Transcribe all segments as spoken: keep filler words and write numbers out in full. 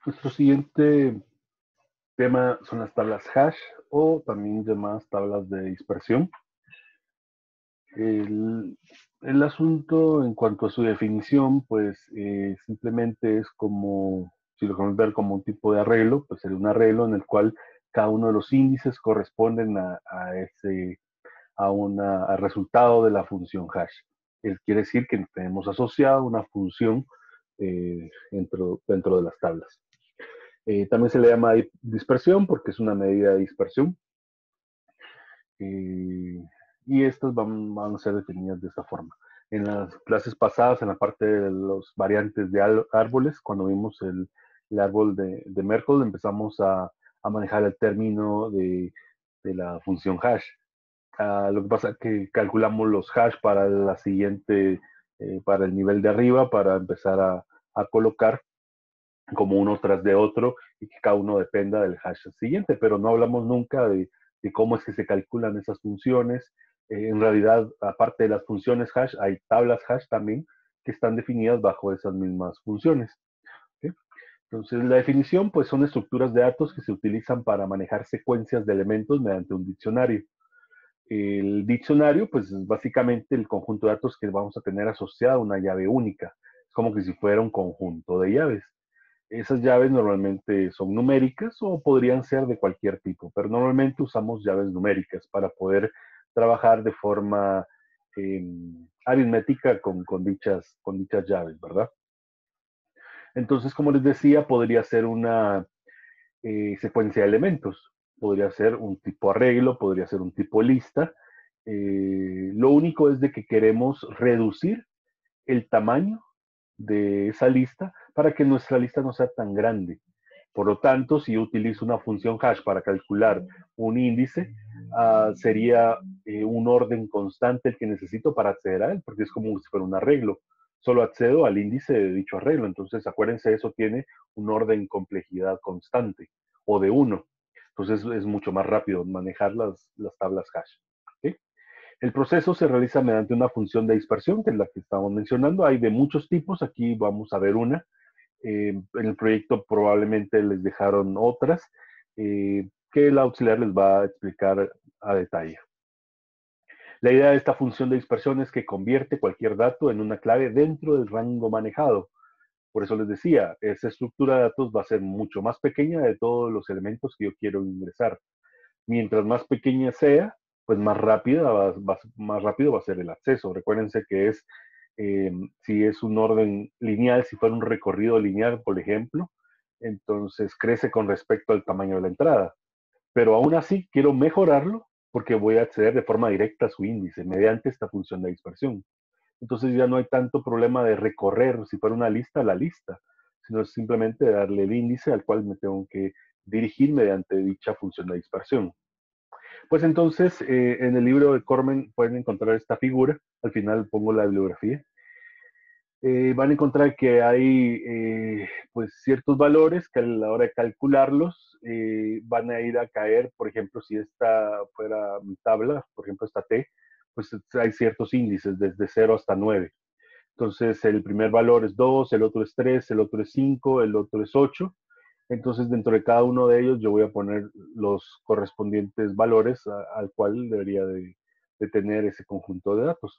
Nuestro siguiente tema son las tablas hash o también llamadas tablas de dispersión. El, el asunto en cuanto a su definición, pues eh, simplemente es como, si lo queremos ver como un tipo de arreglo, pues sería un arreglo en el cual cada uno de los índices corresponden a, a ese, a una, al resultado de la función hash. Es, quiere decir que tenemos asociada una función eh, dentro, dentro de las tablas. Eh, también se le llama dispersión porque es una medida de dispersión. Eh, y estas van, van, a ser definidas de esta forma. En las clases pasadas, en la parte de los variantes de árboles, cuando vimos el, el árbol de, de Merkle, empezamos a, a, manejar el término de, de la función hash. Uh, lo que pasa es que calculamos los hash para la siguiente, eh, para el nivel de arriba, para empezar a, a colocar como uno tras de otro y que cada uno dependa del hash siguiente, pero no hablamos nunca de, de cómo es que se calculan esas funciones. Eh, en realidad, aparte de las funciones hash, hay tablas hash también que están definidas bajo esas mismas funciones. ¿Okay? Entonces, la definición, pues, son estructuras de datos que se utilizan para manejar secuencias de elementos mediante un diccionario. El diccionario, pues, es básicamente el conjunto de datos que vamos a tener asociado a una llave única. Es como que si fuera un conjunto de llaves. Esas llaves normalmente son numéricas o podrían ser de cualquier tipo, pero normalmente usamos llaves numéricas para poder trabajar de forma eh, aritmética con, con, dichas, con dichas llaves, ¿verdad? Entonces, como les decía, podría ser una eh, secuencia de elementos, podría ser un tipo arreglo, podría ser un tipo lista. Eh, lo único es de que queremos reducir el tamaño de esa lista para que nuestra lista no sea tan grande. Por lo tanto, si yo utilizo una función hash para calcular un índice, uh, sería eh, un orden constante el que necesito para acceder a él, porque es como si fuera un arreglo. Solo accedo al índice de dicho arreglo. Entonces, acuérdense, eso tiene un orden complejidad constante o de uno. Entonces, es mucho más rápido manejar las, las tablas hash. ¿Okay? El proceso se realiza mediante una función de dispersión, que es la que estamos mencionando. Hay de muchos tipos, aquí vamos a ver una. Eh, en el proyecto probablemente les dejaron otras eh, que el auxiliar les va a explicar a detalle. La idea de esta función de dispersión es que convierte cualquier dato en una clave dentro del rango manejado. Por eso les decía, esa estructura de datos va a ser mucho más pequeña de todos los elementos que yo quiero ingresar. Mientras más pequeña sea, pues más rápida va, va, más rápido va a ser el acceso. Recuérdense que es, eh, si es un orden lineal, si fuera un recorrido lineal, por ejemplo, entonces crece con respecto al tamaño de la entrada. Pero aún así quiero mejorarlo porque voy a acceder de forma directa a su índice mediante esta función de dispersión. Entonces ya no hay tanto problema de recorrer, si fuera una lista, la lista, sino simplemente darle el índice al cual me tengo que dirigir mediante dicha función de dispersión. Pues entonces, eh, en el libro de Cormen pueden encontrar esta figura. Al final pongo la bibliografía. Eh, van a encontrar que hay eh, pues ciertos valores que a la hora de calcularlos eh, van a ir a caer, por ejemplo, si esta fuera mi tabla, por ejemplo, esta T, pues hay ciertos índices desde cero hasta nueve. Entonces, el primer valor es dos, el otro es tres, el otro es cinco, el otro es ocho. Entonces, dentro de cada uno de ellos, yo voy a poner los correspondientes valores a, al cual debería de, de, tener ese conjunto de datos.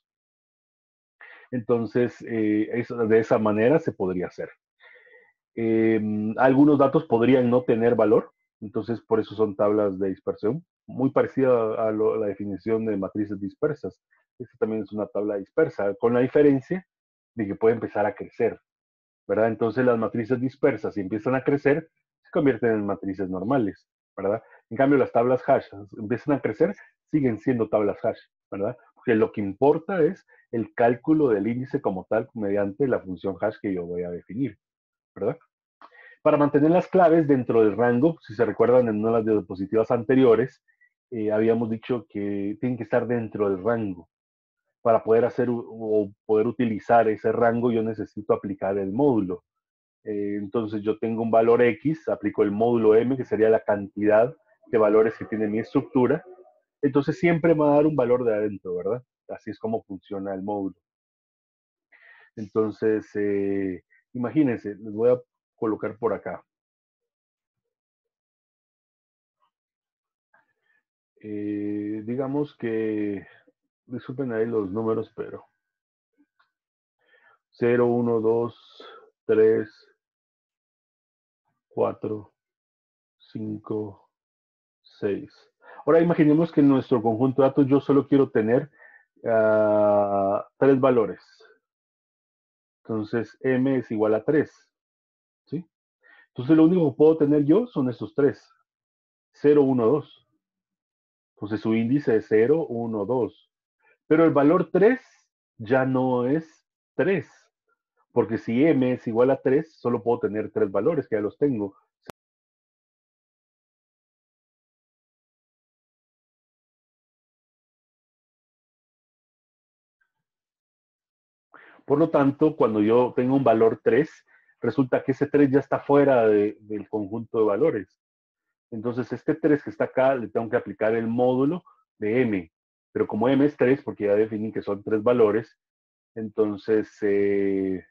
Entonces, eh, eso, de esa manera se podría hacer. Eh, algunos datos podrían no tener valor, entonces por eso son tablas de dispersión, muy parecida a, lo, a la definición de matrices dispersas. Esta también es una tabla dispersa, con la diferencia de que puede empezar a crecer, ¿verdad? Entonces las matrices dispersas, si empiezan a crecer, se convierten en matrices normales, ¿verdad? En cambio, las tablas hash empiezan a crecer, siguen siendo tablas hash, ¿verdad? Porque lo que importa es el cálculo del índice como tal mediante la función hash que yo voy a definir, ¿verdad? Para mantener las claves dentro del rango, si se recuerdan en una de las diapositivas anteriores, eh, habíamos dicho que tienen que estar dentro del rango. Para poder hacer o poder utilizar ese rango, yo necesito aplicar el módulo. Eh, entonces yo tengo un valor X, aplico el módulo M, que sería la cantidad de valores que tiene mi estructura. Entonces siempre me va a dar un valor de adentro, ¿verdad? Así es como funciona el módulo. Entonces, eh, imagínense, les voy a colocar por acá. eh, digamos que, disculpen ahí los números, pero cero, uno, dos, tres, cuatro, cinco, seis. Ahora imaginemos que en nuestro conjunto de datos yo solo quiero tener uh, tres valores. Entonces m es igual a tres. ¿Sí? Entonces lo único que puedo tener yo son estos tres. cero, uno, dos. Entonces su índice es cero, uno, dos. Pero el valor tres ya no es tres. Porque si m es igual a tres, solo puedo tener tres valores, que ya los tengo. Por lo tanto, cuando yo tengo un valor tres, resulta que ese tres ya está fuera de, del conjunto de valores. Entonces, este tres que está acá, le tengo que aplicar el módulo de m. Pero como m es tres, porque ya definí que son tres valores, entonces eh,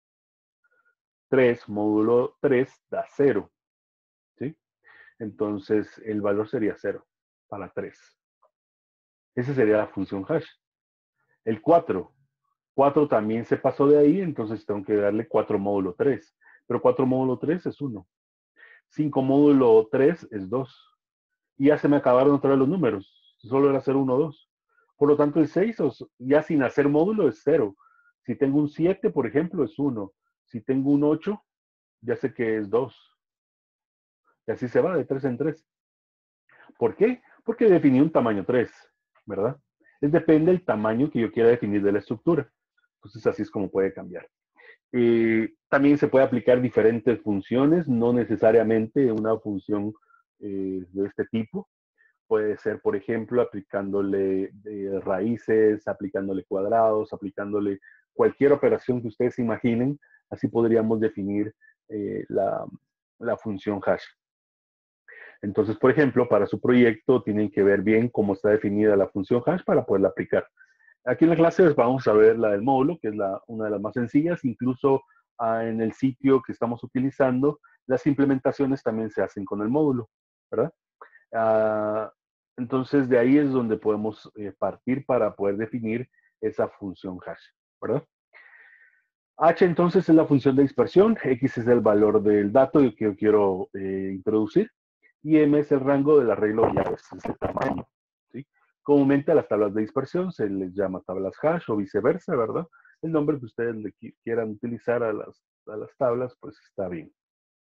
tres módulo tres da cero. ¿Sí? Entonces, el valor sería cero para tres. Esa sería la función hash. El cuatro. cuatro también se pasó de ahí, entonces tengo que darle cuatro módulo tres. Pero cuatro módulo tres es uno. cinco módulo tres es dos. Y ya se me acabaron otra vez los números. Solo era cero, uno, dos. Por lo tanto, el seis, ya sin hacer módulo, es cero. Si tengo un siete, por ejemplo, es uno. Si tengo un ocho, ya sé que es dos. Y así se va de tres en tres. ¿Por qué? Porque definí un tamaño tres, ¿verdad? Es depende del tamaño que yo quiera definir de la estructura. Entonces, así es como puede cambiar. Eh, también se puede aplicar diferentes funciones, no necesariamente una función eh, de este tipo. Puede ser, por ejemplo, aplicándole eh, raíces, aplicándole cuadrados, aplicándole cualquier operación que ustedes imaginen. Así podríamos definir eh, la, la función hash. Entonces, por ejemplo, para su proyecto tienen que ver bien cómo está definida la función hash para poderla aplicar. Aquí en la clase les vamos a ver la del módulo, que es la, una de las más sencillas. Incluso ah, en el sitio que estamos utilizando, las implementaciones también se hacen con el módulo, ¿verdad? Ah, entonces, de ahí es donde podemos eh, partir para poder definir esa función hash, ¿verdad? H entonces es la función de dispersión, X es el valor del dato que yo quiero eh, introducir, y M es el rango del arreglo de llaves, es el tamaño. ¿Sí? Comúnmente a las tablas de dispersión se les llama tablas hash o viceversa, ¿verdad? El nombre que ustedes le quieran utilizar a las, a las tablas, pues está bien.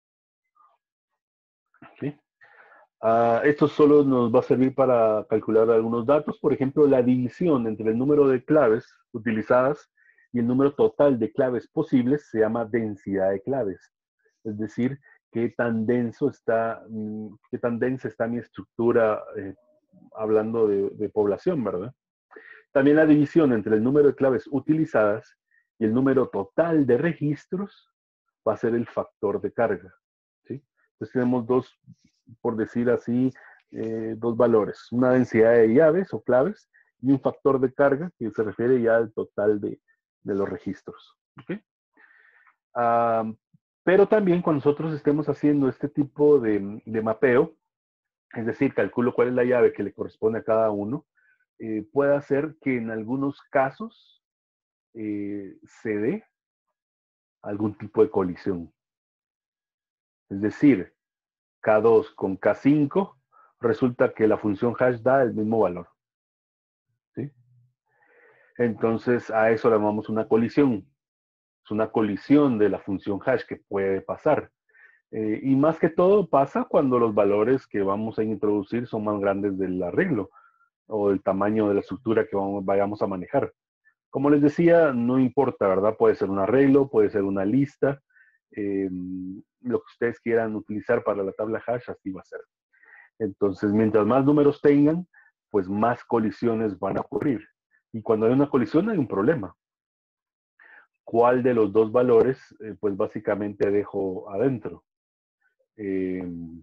¿Sí? Uh, esto solo nos va a servir para calcular algunos datos, por ejemplo, la división entre el número de claves utilizadas y el número total de claves posibles se llama densidad de claves. Es decir, qué tan denso está, qué tan densa está mi estructura eh, hablando de, de población, ¿verdad? También la división entre el número de claves utilizadas y el número total de registros va a ser el factor de carga. ¿Sí? Entonces tenemos dos, por decir así, eh, dos valores. Una densidad de llaves o claves y un factor de carga que se refiere ya al total de, de los registros. ¿Okay? Uh, pero también cuando nosotros estemos haciendo este tipo de, de mapeo, es decir, calculo cuál es la llave que le corresponde a cada uno, eh, puede hacer que en algunos casos eh, se dé algún tipo de colisión. Es decir, K dos con K cinco, resulta que la función hash da el mismo valor. ¿Sí? Entonces, a eso le llamamos una colisión. Es una colisión de la función hash que puede pasar. Eh, y más que todo pasa cuando los valores que vamos a introducir son más grandes del arreglo o del tamaño de la estructura que vamos, vayamos a manejar. Como les decía, no importa, ¿verdad? Puede ser un arreglo, puede ser una lista, eh, lo que ustedes quieran utilizar para la tabla hash, así va a ser. Entonces, mientras más números tengan, pues más colisiones van a ocurrir. Y cuando hay una colisión hay un problema. ¿Cuál de los dos valores, eh, pues básicamente dejo adentro? Eh,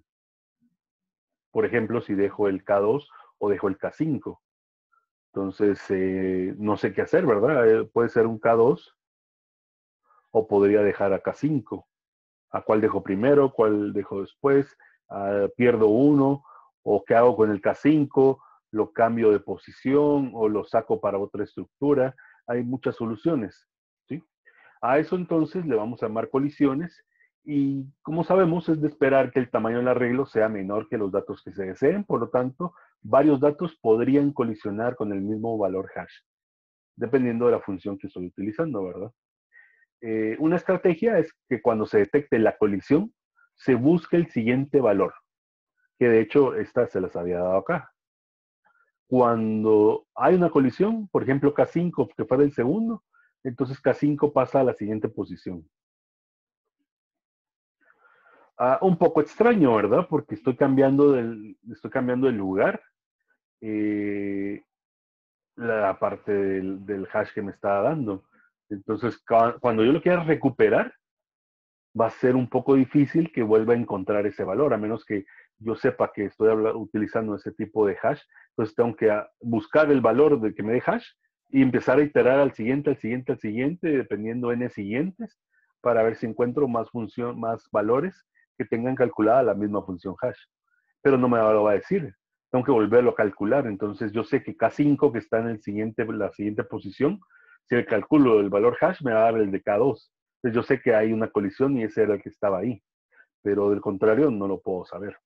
por ejemplo, si dejo el K dos o dejo el K cinco. Entonces, eh, no sé qué hacer, ¿verdad? Eh, puede ser un K dos o podría dejar a K cinco. ¿A cuál dejo primero? ¿Cuál dejo después? Uh, ¿Pierdo uno? ¿O qué hago con el K cinco? lo cambio de posición o lo saco para otra estructura. Hay muchas soluciones, ¿sí? A eso entonces le vamos a llamar colisiones y como sabemos es de esperar que el tamaño del arreglo sea menor que los datos que se deseen, por lo tanto, varios datos podrían colisionar con el mismo valor hash, dependiendo de la función que estoy utilizando, ¿verdad? Eh, una estrategia es que cuando se detecte la colisión, se busque el siguiente valor, que de hecho esta se las había dado acá. Cuando hay una colisión, por ejemplo K cinco, que fuera el segundo, entonces K cinco pasa a la siguiente posición. Ah, un poco extraño, ¿verdad? Porque estoy cambiando del, estoy cambiando el lugar, eh, la parte del, del hash que me está dando. Entonces, cuando yo lo quiera recuperar, va a ser un poco difícil que vuelva a encontrar ese valor, a menos que yo sepa que estoy utilizando ese tipo de hash. Entonces tengo que buscar el valor de que me dé hash y empezar a iterar al siguiente, al siguiente, al siguiente, dependiendo n siguientes, para ver si encuentro más función, más valores que tengan calculada la misma función hash. Pero no me lo va a decir. Tengo que volverlo a calcular. Entonces yo sé que K cinco, que está en el siguiente, la siguiente posición, si le calculo el valor hash, me va a dar el de K dos. Entonces yo sé que hay una colisión y ese era el que estaba ahí. Pero del contrario, no lo puedo saber.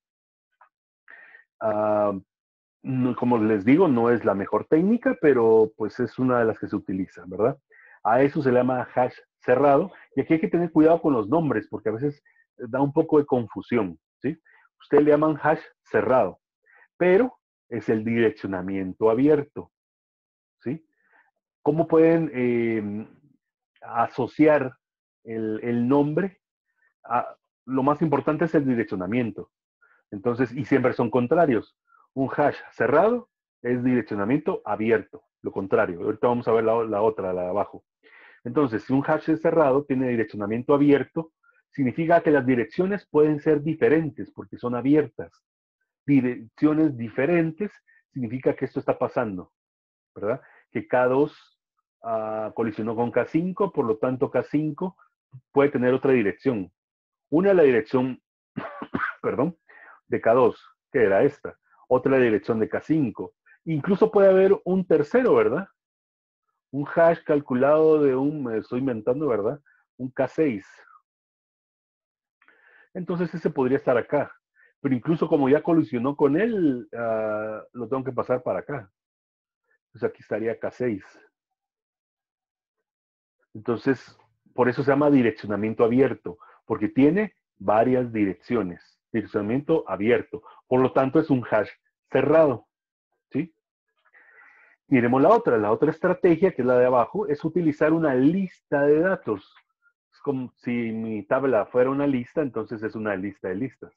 Uh, no, como les digo, no es la mejor técnica, pero pues es una de las que se utiliza, ¿verdad? A eso se le llama hash cerrado. Y aquí hay que tener cuidado con los nombres, porque a veces da un poco de confusión, ¿sí? Ustedes le llaman hash cerrado, pero es el direccionamiento abierto, ¿sí? ¿Cómo pueden eh, asociar el, el nombre? A, lo más importante es el direccionamiento. Entonces, y siempre son contrarios. Un hash cerrado es direccionamiento abierto, lo contrario. Ahorita vamos a ver la, la otra, la de abajo. Entonces, si un hash es cerrado, tiene direccionamiento abierto, significa que las direcciones pueden ser diferentes porque son abiertas. Direcciones diferentes significa que esto está pasando, ¿verdad? Que K dos uh, colisionó con K cinco, por lo tanto K cinco puede tener otra dirección. Una es la dirección, perdón, de K dos, que era esta. Otra la dirección de K cinco. Incluso puede haber un tercero, ¿verdad? Un hash calculado de un, me estoy inventando, ¿verdad? Un K seis. Entonces ese podría estar acá. Pero incluso como ya colisionó con él, uh, lo tengo que pasar para acá. Entonces aquí estaría K seis. Entonces, por eso se llama direccionamiento abierto, porque tiene varias direcciones. Direccionamiento abierto. Por lo tanto, es un hash cerrado. ¿Sí? Miremos la otra. La otra estrategia, que es la de abajo, es utilizar una lista de datos. Es como si mi tabla fuera una lista, entonces es una lista de listas.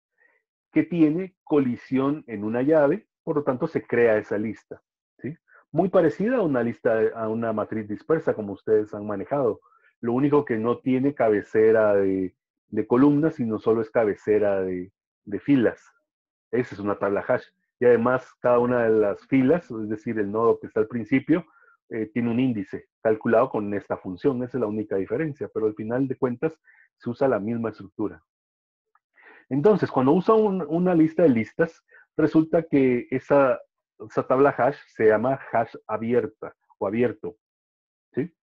Que tiene colisión en una llave, por lo tanto se crea esa lista. ¿Sí? Muy parecida a una lista, a una matriz dispersa, como ustedes han manejado. Lo único que no tiene cabecera de, de columnas, sino solo es cabecera de, de filas. Esa es una tabla hash. Y además, cada una de las filas, es decir, el nodo que está al principio, eh, tiene un índice calculado con esta función. Esa es la única diferencia, pero al final de cuentas se usa la misma estructura. Entonces, cuando usa un, una lista de listas, resulta que esa, esa tabla hash se llama hash abierta o abierto, ¿sí?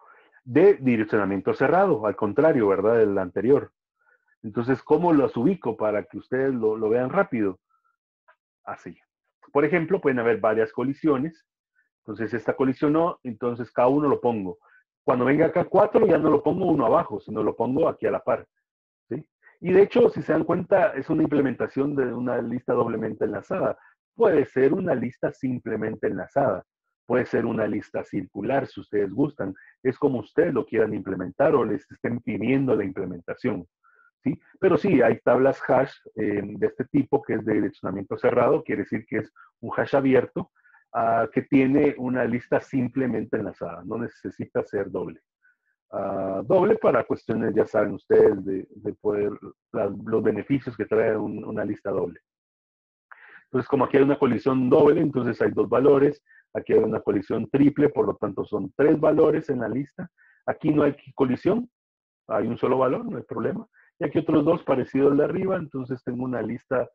De direccionamiento cerrado, al contrario, ¿verdad? Del anterior. Entonces, ¿cómo los ubico para que ustedes lo, lo vean rápido? Así. Por ejemplo, pueden haber varias colisiones. Entonces, esta colisionó, entonces cada uno lo pongo. Cuando venga acá cuatro, ya no lo pongo uno abajo, sino lo pongo aquí a la par. ¿Sí? Y de hecho, si se dan cuenta, es una implementación de una lista doblemente enlazada. Puede ser una lista simplemente enlazada. Puede ser una lista circular, si ustedes gustan. Es como ustedes lo quieran implementar o les estén pidiendo la implementación. ¿Sí? Pero sí, hay tablas hash eh, de este tipo que es de direccionamiento cerrado, quiere decir que es un hash abierto uh, que tiene una lista simplemente enlazada, no necesita ser doble. Uh, doble para cuestiones, ya saben ustedes, de, de poder, la, los beneficios que trae un, una lista doble. Entonces, como aquí hay una colisión doble, entonces hay dos valores. Aquí hay una colisión triple, por lo tanto son tres valores en la lista. Aquí no hay colisión, hay un solo valor, no hay problema. Y aquí otros dos parecidos al de arriba, entonces tengo una lista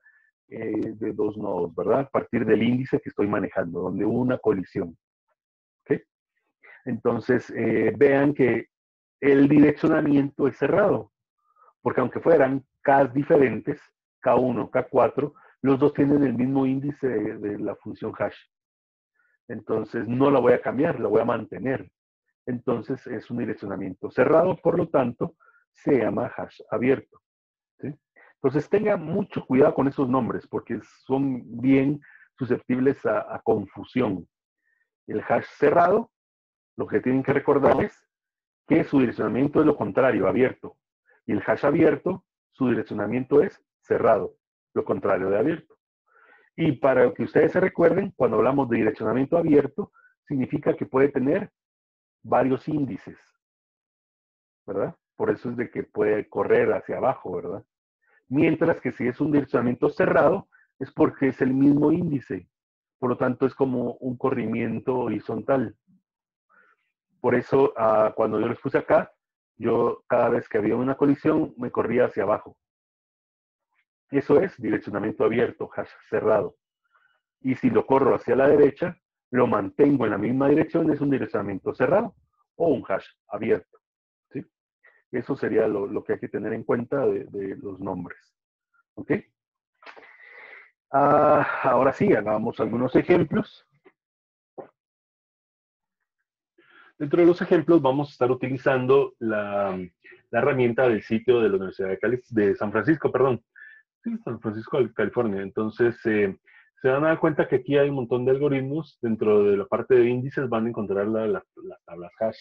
eh, de dos nodos, ¿verdad? A partir del índice que estoy manejando, donde hubo una colisión. ¿Ok? Entonces, eh, vean que el direccionamiento es cerrado, porque aunque fueran K diferentes, K uno, K cuatro, los dos tienen el mismo índice de, de la función hash. Entonces, no la voy a cambiar, la voy a mantener. Entonces, es un direccionamiento cerrado, por lo tanto, se llama hash abierto. ¿Sí? Entonces, tenga mucho cuidado con esos nombres, porque son bien susceptibles a, a confusión. El hash cerrado, lo que tienen que recordar es que su direccionamiento es lo contrario, abierto. Y el hash abierto, su direccionamiento es cerrado, lo contrario de abierto. Y para que ustedes se recuerden, cuando hablamos de direccionamiento abierto, significa que puede tener varios índices, ¿verdad? Por eso es de que puede correr hacia abajo, ¿verdad? Mientras que si es un direccionamiento cerrado, es porque es el mismo índice. Por lo tanto, es como un corrimiento horizontal. Por eso, uh, cuando yo les puse acá, yo cada vez que había una colisión, me corría hacia abajo. Eso es direccionamiento abierto, hash cerrado. Y si lo corro hacia la derecha, lo mantengo en la misma dirección, es un direccionamiento cerrado o un hash abierto. ¿Sí? Eso sería lo, lo que hay que tener en cuenta de, de los nombres. ¿Ok? Uh, ahora sí, hagamos algunos ejemplos. Dentro de los ejemplos vamos a estar utilizando la, la herramienta del sitio de la Universidad de, Cali, de San Francisco, perdón. Sí, San Francisco, California. Entonces, eh, se van a dar cuenta que aquí hay un montón de algoritmos. Dentro de la parte de índices van a encontrar la, la, las tablas hash.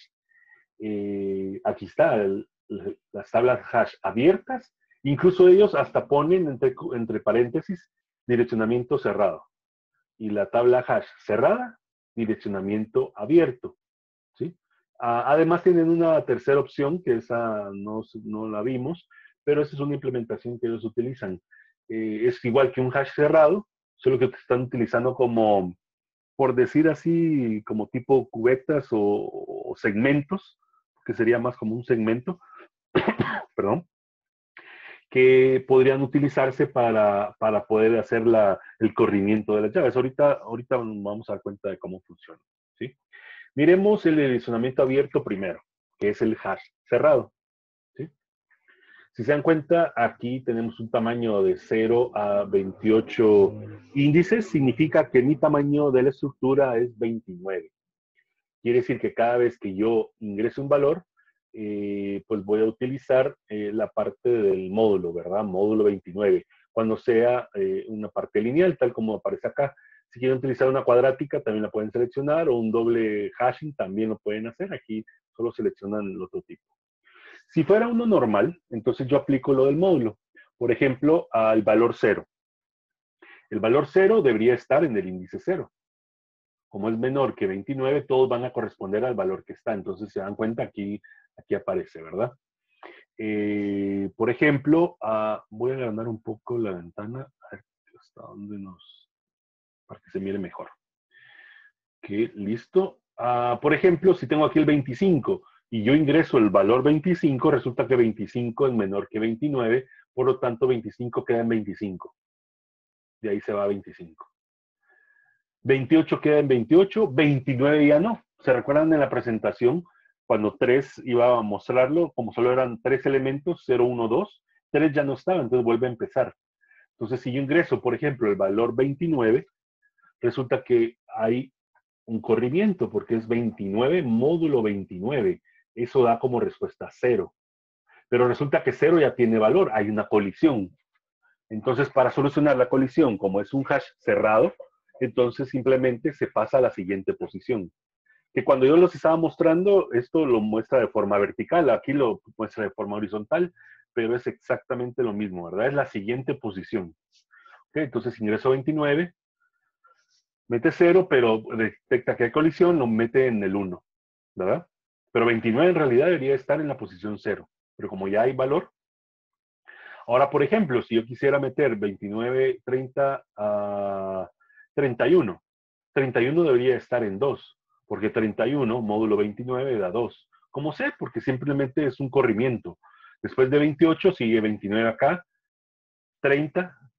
Eh, aquí está, el, las tablas hash abiertas. Incluso ellos hasta ponen entre, entre paréntesis direccionamiento cerrado. Y la tabla hash cerrada, direccionamiento abierto. ¿Sí? Ah, además tienen una tercera opción, que esa no, no la vimos, pero esa es una implementación que ellos utilizan. Eh, es igual que un hash cerrado, solo que te están utilizando como, por decir así, como tipo cubetas o, o segmentos, que sería más como un segmento, perdón, que podrían utilizarse para, para poder hacer la, el corrimiento de las llaves. Ahorita, ahorita vamos a dar cuenta de cómo funciona. ¿Sí? Miremos el direccionamiento abierto primero, que es el hash cerrado. ¿Sí? Si se dan cuenta, aquí tenemos un tamaño de cero a veintiocho índices. Significa que mi tamaño de la estructura es veintinueve. Quiere decir que cada vez que yo ingrese un valor, eh, pues voy a utilizar eh, la parte del módulo, ¿verdad? Módulo veintinueve. Cuando sea eh, una parte lineal, tal como aparece acá. Si quieren utilizar una cuadrática, también la pueden seleccionar, o un doble hashing, también lo pueden hacer. Aquí solo seleccionan el otro tipo. Si fuera uno normal, entonces yo aplico lo del módulo. Por ejemplo, al valor cero. El valor cero debería estar en el índice cero. Como es menor que veintinueve, todos van a corresponder al valor que está. Entonces se dan cuenta, aquí, aquí aparece, ¿verdad? Eh, por ejemplo, uh, voy a agrandar un poco la ventana, a ver hasta dónde nos, para que se mire mejor. Ok, listo. Uh, por ejemplo, si tengo aquí el veinticinco y yo ingreso el valor veinticinco, resulta que veinticinco es menor que veintinueve, por lo tanto veinticinco queda en veinticinco. De ahí se va a veinticinco. veintiocho queda en veintiocho, veintinueve ya no. ¿Se recuerdan en la presentación? Cuando tres iba a mostrarlo, como solo eran tres elementos, cero, uno, dos, tres ya no estaba, entonces vuelve a empezar. Entonces, si yo ingreso, por ejemplo, el valor veintinueve, resulta que hay un corrimiento, porque es veintinueve módulo veintinueve. Eso da como respuesta cero. Pero resulta que cero ya tiene valor, hay una colisión. Entonces, para solucionar la colisión, como es un hash cerrado, entonces simplemente se pasa a la siguiente posición. Que cuando yo los estaba mostrando, esto lo muestra de forma vertical, aquí lo muestra de forma horizontal, pero es exactamente lo mismo, ¿verdad? Es la siguiente posición. ¿Okay? Entonces ingreso veintinueve, mete cero, pero detecta que hay colisión, lo mete en el uno, ¿verdad? Pero veintinueve en realidad debería estar en la posición cero, pero como ya hay valor. Ahora, por ejemplo, si yo quisiera meter veintinueve, treinta a treinta y uno, treinta y uno debería estar en dos, porque treinta y uno módulo veintinueve da dos. ¿Cómo sé? Porque simplemente es un corrimiento. Después de veintiocho sigue veintinueve acá, treinta,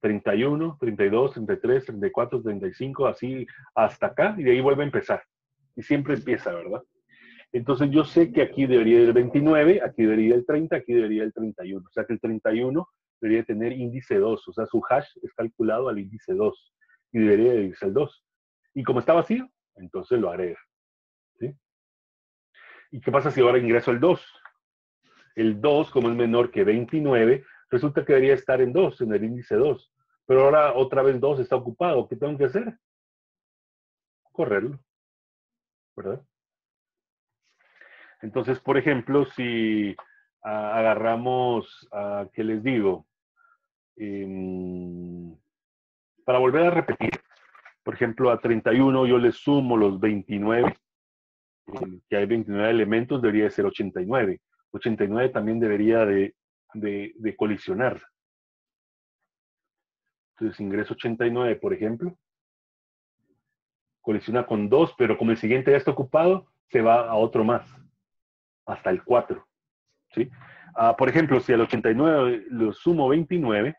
treinta y uno, treinta y dos, treinta y tres, treinta y cuatro, treinta y cinco, así hasta acá, y de ahí vuelve a empezar. Y siempre empieza, ¿verdad? Entonces yo sé que aquí debería ir el veintinueve, aquí debería ir el treinta, aquí debería ir el treinta y uno. O sea que el treinta y uno debería tener índice dos, o sea, su hash es calculado al índice dos y debería irse el dos. Y como está vacío, entonces lo agrega. ¿Sí? ¿Y qué pasa si ahora ingreso el dos? El dos, como es menor que veintinueve, resulta que debería estar en dos, en el índice dos. Pero ahora otra vez dos está ocupado. ¿Qué tengo que hacer? Correrlo, ¿verdad? Entonces, por ejemplo, si uh, agarramos, uh, ¿qué les digo? Um, para volver a repetir, por ejemplo, a treinta y uno yo le sumo los veintinueve, eh, que hay veintinueve elementos, debería de ser ochenta y nueve. ochenta y nueve también debería de, de, de colisionar. Entonces ingreso ochenta y nueve, por ejemplo, colisiona con dos, pero como el siguiente ya está ocupado, se va a otro más, hasta el cuatro. ¿Sí? Uh, por ejemplo, si al ochenta y nueve lo sumo veintinueve,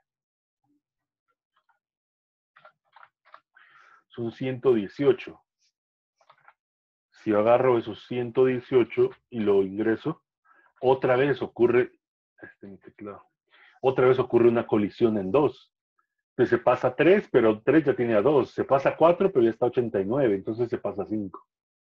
son ciento dieciocho. Si yo agarro esos ciento dieciocho y lo ingreso, otra vez ocurre, este mi teclado, otra vez ocurre una colisión en dos. Entonces se pasa tres, pero tres ya tiene a dos. Se pasa cuatro, pero ya está ochenta y nueve, entonces se pasa cinco.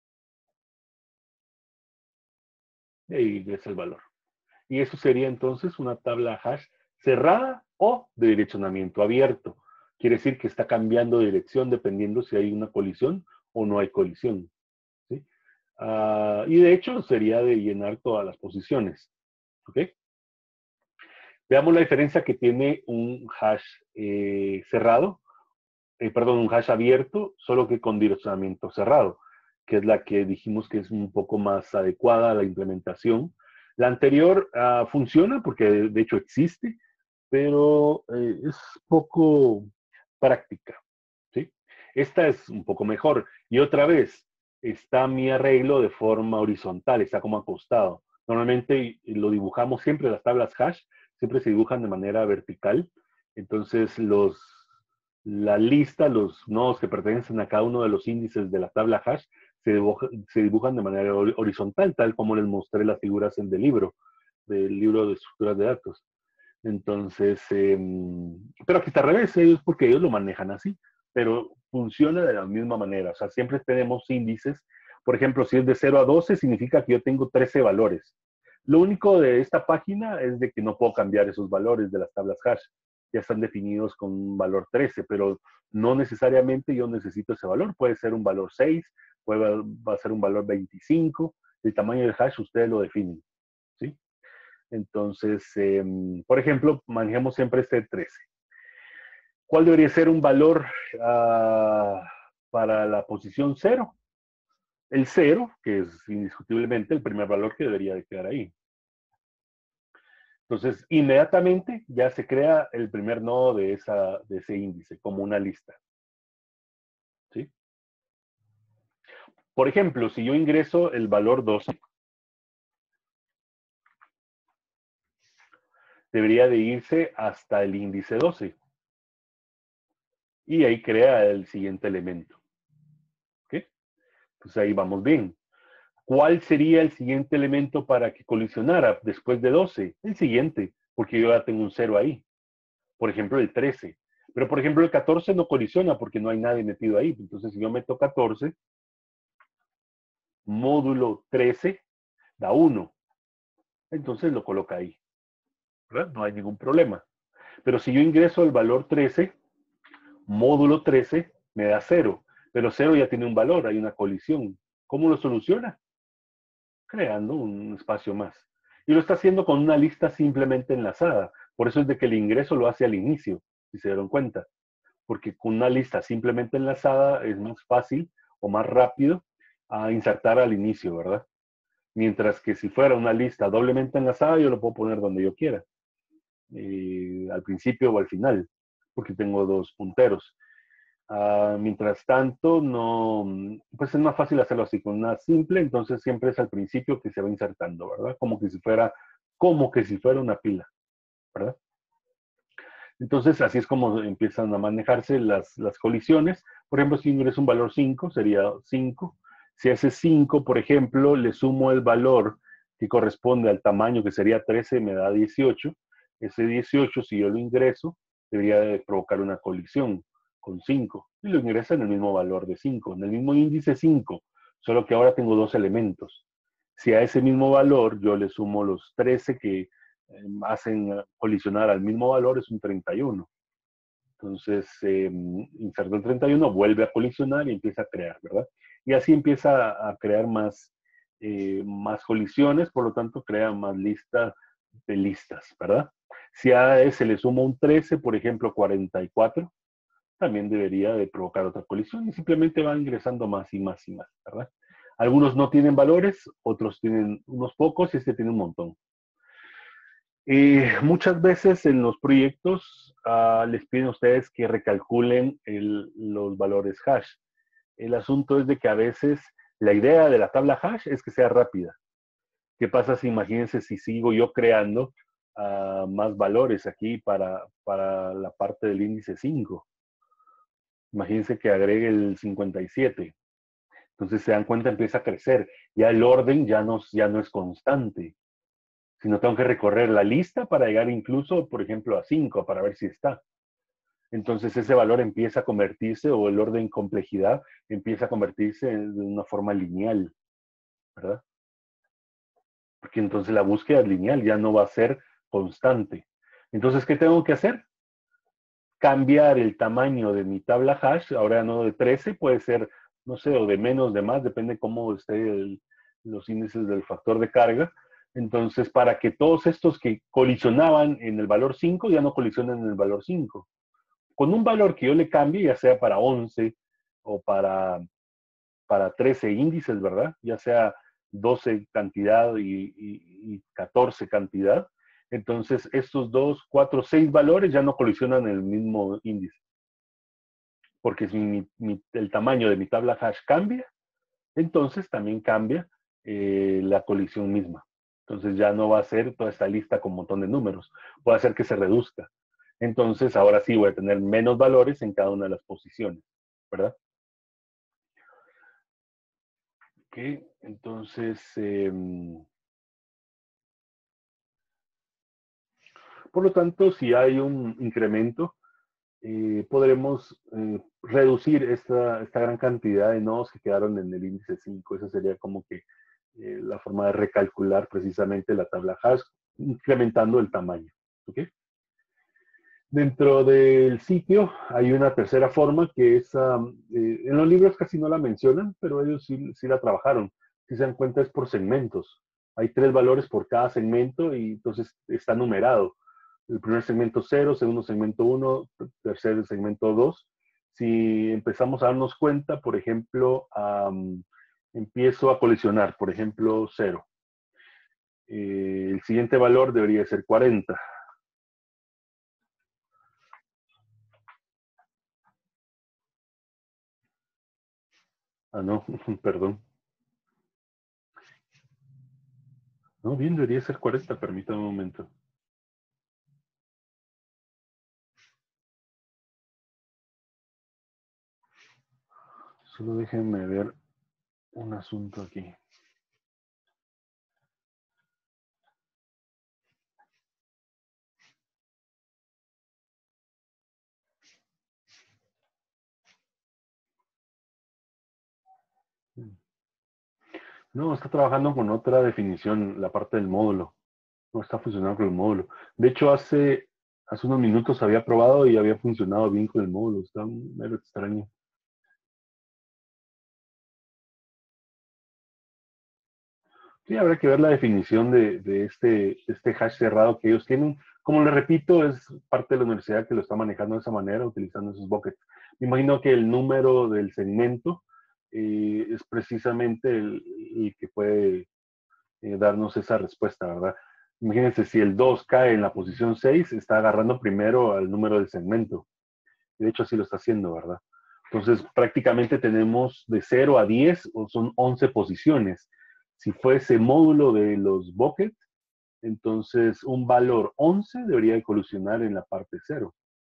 Y ahí ingresa el valor. Y eso sería entonces una tabla hash cerrada o de direccionamiento abierto. Quiere decir que está cambiando de dirección dependiendo si hay una colisión o no hay colisión. ¿Sí? Uh, y de hecho sería de llenar todas las posiciones. ¿Ok? Veamos la diferencia que tiene un hash eh, cerrado, eh, perdón, un hash abierto, solo que con direccionamiento cerrado, que es la que dijimos que es un poco más adecuada a la implementación. La anterior uh, funciona porque de, de hecho existe, pero eh, es poco práctica. ¿Sí? Esta es un poco mejor. Y otra vez, está mi arreglo de forma horizontal, está como acostado. Normalmente lo dibujamos siempre, las tablas hash, siempre se dibujan de manera vertical. Entonces, los, la lista, los nodos que pertenecen a cada uno de los índices de la tabla hash, se, dibuja, se dibujan de manera horizontal, tal como les mostré las figuras en el libro, del libro de estructuras de datos. Entonces, eh, pero aquí está al revés, ellos porque ellos lo manejan así, pero funciona de la misma manera. O sea, siempre tenemos índices. Por ejemplo, si es de cero a doce, significa que yo tengo trece valores. Lo único de esta página es de que no puedo cambiar esos valores de las tablas hash. Ya están definidos con un valor trece, pero no necesariamente yo necesito ese valor. Puede ser un valor seis, puede va a ser un valor veinticinco. El tamaño del hash ustedes lo definen. ¿Sí? Entonces, eh, por ejemplo, manejamos siempre este trece. ¿Cuál debería ser un valor uh, para la posición cero? El cero, que es indiscutiblemente el primer valor que debería de quedar ahí. Entonces, inmediatamente ya se crea el primer nodo de, esa, de ese índice, como una lista. ¿Sí? Por ejemplo, si yo ingreso el valor doce, debería de irse hasta el índice doce. Y ahí crea el siguiente elemento. ¿Ok? Pues ahí vamos bien. ¿Cuál sería el siguiente elemento para que colisionara después de doce? El siguiente, porque yo ya tengo un cero ahí. Por ejemplo, el trece. Pero, por ejemplo, el catorce no colisiona porque no hay nadie metido ahí. Entonces, si yo meto catorce, módulo trece da uno. Entonces lo coloca ahí. ¿Verdad? No hay ningún problema. Pero si yo ingreso el valor trece, módulo trece me da cero. Pero cero ya tiene un valor, hay una colisión. ¿Cómo lo soluciona? Creando un espacio más. Y lo está haciendo con una lista simplemente enlazada. Por eso es de que el ingreso lo hace al inicio, si se dieron cuenta. Porque con una lista simplemente enlazada es más fácil o más rápido a insertar al inicio, ¿verdad? Mientras que si fuera una lista doblemente enlazada, yo lo puedo poner donde yo quiera. Eh, al principio o al final, porque tengo dos punteros. Uh, mientras tanto, no, pues es más fácil hacerlo así, con una simple, entonces siempre es al principio que se va insertando, ¿verdad? Como que si fuera, como que si fuera una pila, ¿verdad? Entonces, así es como empiezan a manejarse las, las colisiones. Por ejemplo, si ingreso un valor cinco, sería cinco. Si a ese cinco, por ejemplo, le sumo el valor que corresponde al tamaño, que sería trece, me da dieciocho. Ese dieciocho, si yo lo ingreso, debería de provocar una colisión con cinco. Y lo ingresa en el mismo valor de cinco, en el mismo índice cinco, solo que ahora tengo dos elementos. Si a ese mismo valor yo le sumo los trece que eh, hacen colisionar al mismo valor, es un treinta y uno. Entonces, eh, inserto el treinta y uno, vuelve a colisionar y empieza a crear, ¿verdad? Y así empieza a crear más, eh, más colisiones, por lo tanto, crea más lista de listas, ¿verdad? Si a ese le sumo un trece, por ejemplo, cuarenta y cuatro, también debería de provocar otra colisión y simplemente va ingresando más y más y más, ¿verdad? Algunos no tienen valores, otros tienen unos pocos y este tiene un montón. Y muchas veces en los proyectos uh, les piden a ustedes que recalculen el, los valores hash. El asunto es de que a veces la idea de la tabla hash es que sea rápida. ¿Qué pasa si, imagínense, si sigo yo creando uh, más valores aquí para, para la parte del índice cinco? Imagínense que agregue el cincuenta y siete. Entonces se dan cuenta, empieza a crecer. Ya el orden ya no, ya no es constante, sino tengo que recorrer la lista para llegar incluso, por ejemplo, a cinco para ver si está. Entonces ese valor empieza a convertirse, o el orden complejidad empieza a convertirse de una forma lineal, ¿verdad? Porque entonces la búsqueda es lineal, ya no va a ser constante. Entonces, ¿qué tengo que hacer? Cambiar el tamaño de mi tabla hash, ahora no de trece, puede ser, no sé, o de menos, de más, depende cómo esté el, los índices del factor de carga. Entonces, para que todos estos que colisionaban en el valor cinco ya no colisionen en el valor cinco. Con un valor que yo le cambie, ya sea para once o para, para trece índices, ¿verdad? Ya sea doce cantidad y, y, y catorce cantidad. Entonces, estos dos, cuatro, seis valores ya no colisionan en el mismo índice. Porque si mi, mi, el tamaño de mi tabla hash cambia, entonces también cambia eh, la colisión misma. Entonces ya no va a ser toda esta lista con un montón de números. Puede hacer que se reduzca. Entonces ahora sí voy a tener menos valores en cada una de las posiciones, ¿verdad? Ok, entonces, eh, por lo tanto, si hay un incremento, eh, podremos eh, reducir esta, esta gran cantidad de nodos que quedaron en el índice cinco. Esa sería como que eh, la forma de recalcular precisamente la tabla hash, incrementando el tamaño. ¿Okay? Dentro del sitio hay una tercera forma que es, um, eh, en los libros casi no la mencionan, pero ellos sí, sí la trabajaron. Si se dan cuenta es por segmentos. Hay tres valores por cada segmento y entonces está numerado. El primer segmento cero, segundo segmento uno, tercer segmento dos. Si empezamos a darnos cuenta, por ejemplo, um, empiezo a colisionar, por ejemplo, cero. Eh, el siguiente valor debería ser cuarenta. Ah, no, perdón. No, bien, debería ser cuarenta, permítame un momento. Solo déjenme ver un asunto aquí. No, está trabajando con otra definición, la parte del módulo. No está funcionando con el módulo. De hecho, hace, hace unos minutos había probado y había funcionado bien con el módulo. Está un mero extraño. Sí, habrá que ver la definición de, de este, este hash cerrado que ellos tienen. Como les repito, es parte de la universidad que lo está manejando de esa manera, utilizando esos buckets. Me imagino que el número del segmento eh, es precisamente el, el que puede eh, darnos esa respuesta, ¿verdad? Imagínense, si el dos cae en la posición seis, está agarrando primero al número del segmento. De hecho, así lo está haciendo, ¿verdad? Entonces, prácticamente tenemos de cero a diez, o son once posiciones. Si fuese módulo de los buckets, entonces un valor once debería de colisionar en la parte cero.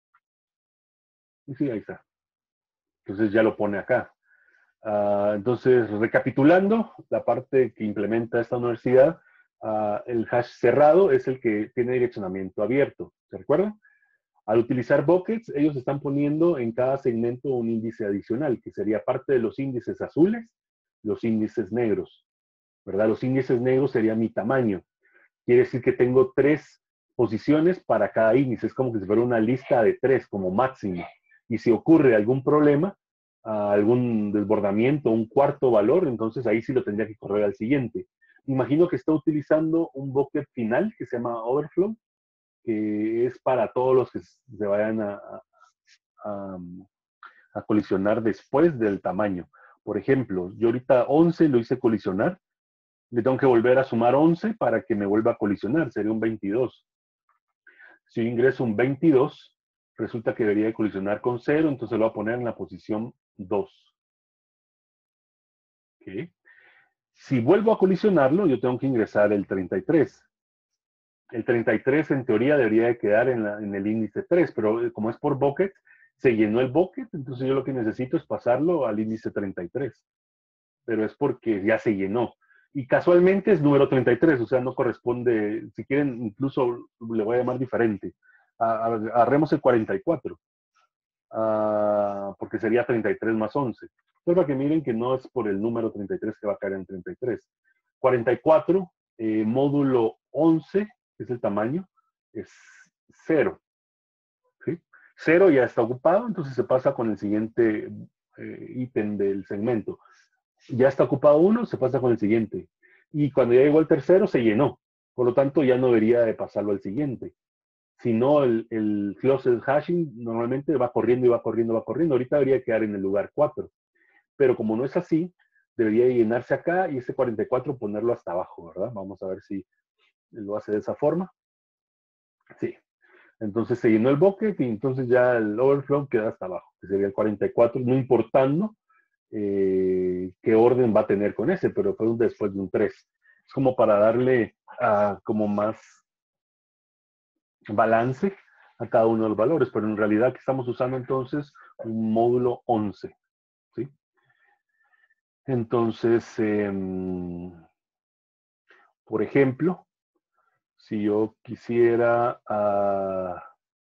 Y sí, ahí está. Entonces ya lo pone acá. Uh, entonces, recapitulando, la parte que implementa esta universidad, uh, el hash cerrado es el que tiene direccionamiento abierto. ¿Se recuerdan? Al utilizar buckets, ellos están poniendo en cada segmento un índice adicional, que sería parte de los índices azules, los índices negros, ¿verdad? Los índices negros sería mi tamaño. Quiere decir que tengo tres posiciones para cada índice. Es como que si fuera una lista de tres como máximo. Y si ocurre algún problema, uh, algún desbordamiento, un cuarto valor, entonces ahí sí lo tendría que correr al siguiente. Imagino que está utilizando un bucket final que se llama overflow, que es para todos los que se vayan a, a, a colisionar después del tamaño. Por ejemplo, yo ahorita once lo hice colisionar, le tengo que volver a sumar once para que me vuelva a colisionar, sería un veintidós. Si yo ingreso un veintidós, resulta que debería de colisionar con cero, entonces lo voy a poner en la posición dos. ¿Okay? Si vuelvo a colisionarlo, yo tengo que ingresar el treinta y tres. El treinta y tres en teoría debería de quedar en, la, en el índice tres, pero como es por bucket, se llenó el bucket, entonces yo lo que necesito es pasarlo al índice treinta y tres. Pero es porque ya se llenó. Y casualmente es número treinta y tres, o sea, no corresponde, si quieren, incluso le voy a llamar diferente. Agarremos el cuarenta y cuatro, uh, porque sería treinta y tres más once. Entonces, para que miren que no es por el número treinta y tres que va a caer en treinta y tres. cuarenta y cuatro, eh, módulo once, que es el tamaño, es cero. ¿Sí? cero ya está ocupado, entonces se pasa con el siguiente eh, ítem del segmento. Ya está ocupado uno, se pasa con el siguiente. Y cuando ya llegó el tercero, se llenó. Por lo tanto, ya no debería de pasarlo al siguiente. Si no, el, el closed hashing normalmente va corriendo y va corriendo, va corriendo. Ahorita debería quedar en el lugar cuatro. Pero como no es así, debería llenarse acá y ese cuarenta y cuatro ponerlo hasta abajo, ¿verdad? Vamos a ver si lo hace de esa forma. Sí. Entonces se llenó el bucket y entonces ya el overflow queda hasta abajo, que sería el cuarenta y cuatro, no importando eh, qué orden va a tener con ese, pero fue un después de un tres. Es como para darle uh, como más balance a cada uno de los valores, pero en realidad que estamos usando entonces un módulo once, ¿sí? Entonces, eh, por ejemplo, si yo quisiera uh,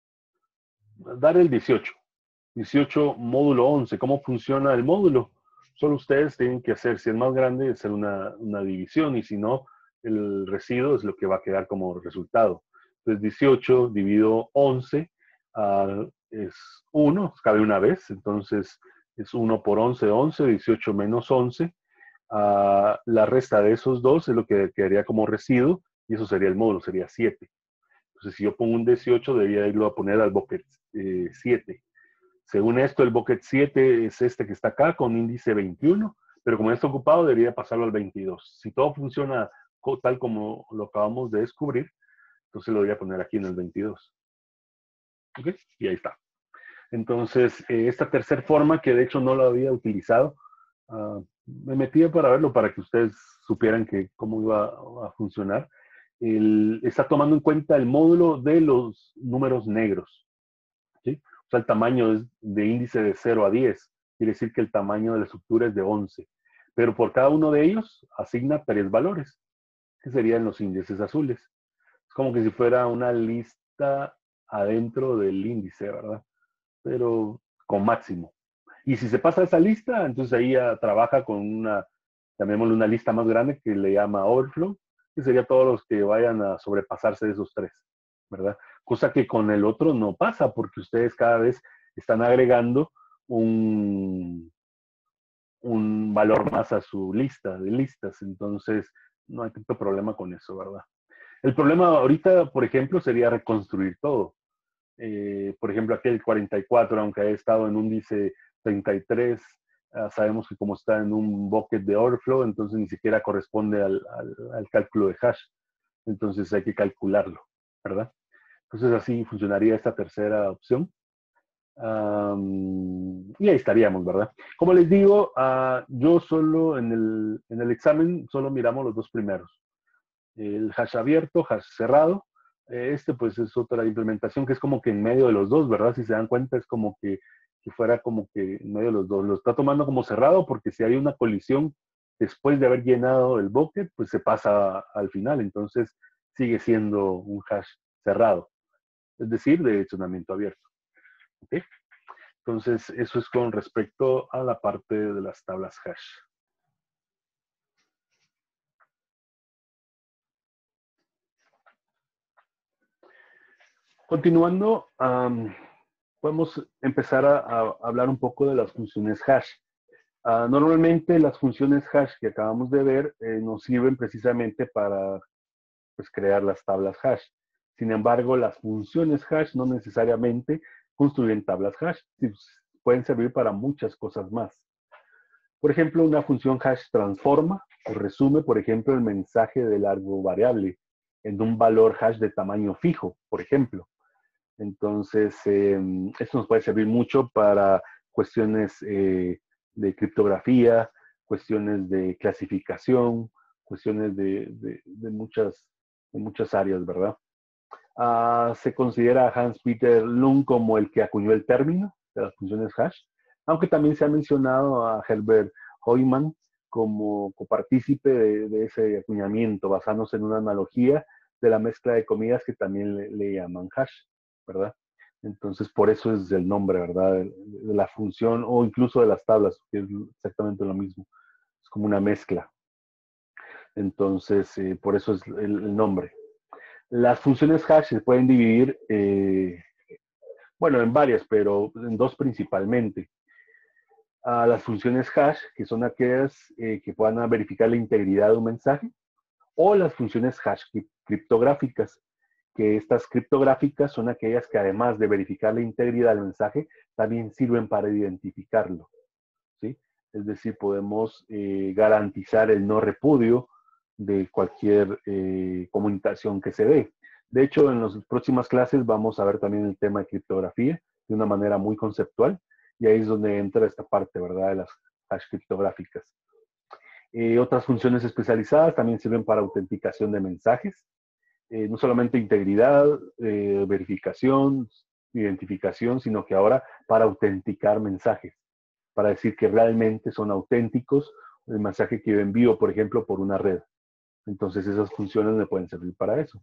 dar el dieciocho, dieciocho módulo once, ¿cómo funciona el módulo? Solo ustedes tienen que hacer, si es más grande, hacer una, una división y si no, el residuo es lo que va a quedar como resultado. Entonces, dieciocho dividido once uh, es uno, cabe una vez, entonces es uno por once, once, dieciocho menos once. Uh, la resta de esos dos es lo que quedaría como residuo y eso sería el módulo, sería siete. Entonces, si yo pongo un dieciocho, debería irlo a poner al bucket eh, siete. Según esto, el bucket siete es este que está acá con índice veintiuno, pero como está ocupado, debería pasarlo al veintidós. Si todo funciona tal como lo acabamos de descubrir, entonces lo voy a poner aquí en el veintidós. ¿Ok? Y ahí está. Entonces, eh, esta tercera forma, que de hecho no la había utilizado, uh, me metía para verlo, para que ustedes supieran que cómo iba a, a funcionar. El, está tomando en cuenta el módulo de los números negros. ¿Sí? O sea, el tamaño es de índice de cero a diez. Quiere decir que el tamaño de la estructura es de once. Pero por cada uno de ellos asigna tres valores, que serían los índices azules. Es como que si fuera una lista adentro del índice, ¿verdad? Pero con máximo. Y si se pasa esa lista, entonces ahí ya trabaja con una, llamémosle una lista más grande que le llama overflow, que sería todos los que vayan a sobrepasarse de esos tres, ¿verdad? Cosa que con el otro no pasa, porque ustedes cada vez están agregando un, un valor más a su lista de listas, entonces no hay tanto problema con eso, ¿verdad? El problema ahorita, por ejemplo, sería reconstruir todo. Eh, por ejemplo, aquí el cuarenta y cuatro, aunque haya estado en un índice treinta y tres, uh, sabemos que como está en un bucket de overflow, entonces ni siquiera corresponde al, al, al cálculo de hash. Entonces hay que calcularlo, ¿verdad? Entonces así funcionaría esta tercera opción. Um, y ahí estaríamos, ¿verdad? Como les digo, uh, yo solo en el, en el examen solo miramos los dos primeros. El hash abierto, hash cerrado. Este pues es otra implementación que es como que en medio de los dos, ¿verdad? Si se dan cuenta es como que que fuera como que en medio de los dos. Lo está tomando como cerrado porque si hay una colisión después de haber llenado el bucket, pues se pasa al final. Entonces sigue siendo un hash cerrado, es decir, de funcionamiento abierto. ¿Okay? Entonces eso es con respecto a la parte de las tablas hash. Continuando, um, podemos empezar a, a, hablar un poco de las funciones hash. Uh, normalmente las funciones hash que acabamos de ver eh, nos sirven precisamente para pues, crear las tablas hash. Sin embargo, las funciones hash no necesariamente construyen tablas hash, pueden servir para muchas cosas más. Por ejemplo, una función hash transforma o resume, por ejemplo, el mensaje de largo variable en un valor hash de tamaño fijo, por ejemplo. Entonces, eh, esto nos puede servir mucho para cuestiones eh, de criptografía, cuestiones de clasificación, cuestiones de, de, de, muchas, de muchas áreas, ¿verdad? Uh, se considera a Hans-Peter Lund como el que acuñó el término de las funciones hash, aunque también se ha mencionado a Herbert Heumann como copartícipe de, de ese acuñamiento, basándose en una analogía de la mezcla de comidas que también le, le llaman hash, ¿verdad? Entonces, por eso es el nombre, ¿verdad? De, de la función o incluso de las tablas, que es exactamente lo mismo. Es como una mezcla. Entonces, eh, por eso es el, el nombre. Las funciones hash se pueden dividir, eh, bueno, en varias, pero en dos principalmente. Uh, las funciones hash, que son aquellas eh, que puedan verificar la integridad de un mensaje, o las funciones hash criptográficas, que estas criptográficas son aquellas que además de verificar la integridad del mensaje, también sirven para identificarlo, ¿sí? Es decir, podemos eh, garantizar el no repudio de cualquier eh, comunicación que se dé. De hecho, en las próximas clases vamos a ver también el tema de criptografía de una manera muy conceptual, y ahí es donde entra esta parte, ¿verdad?, de las hash criptográficas. Eh, otras funciones especializadas también sirven para autenticación de mensajes, eh, no solamente integridad, eh, verificación, identificación, sino que ahora para autenticar mensajes, para decir que realmente son auténticos el mensaje que yo envío, por ejemplo, por una red. Entonces esas funciones me pueden servir para eso.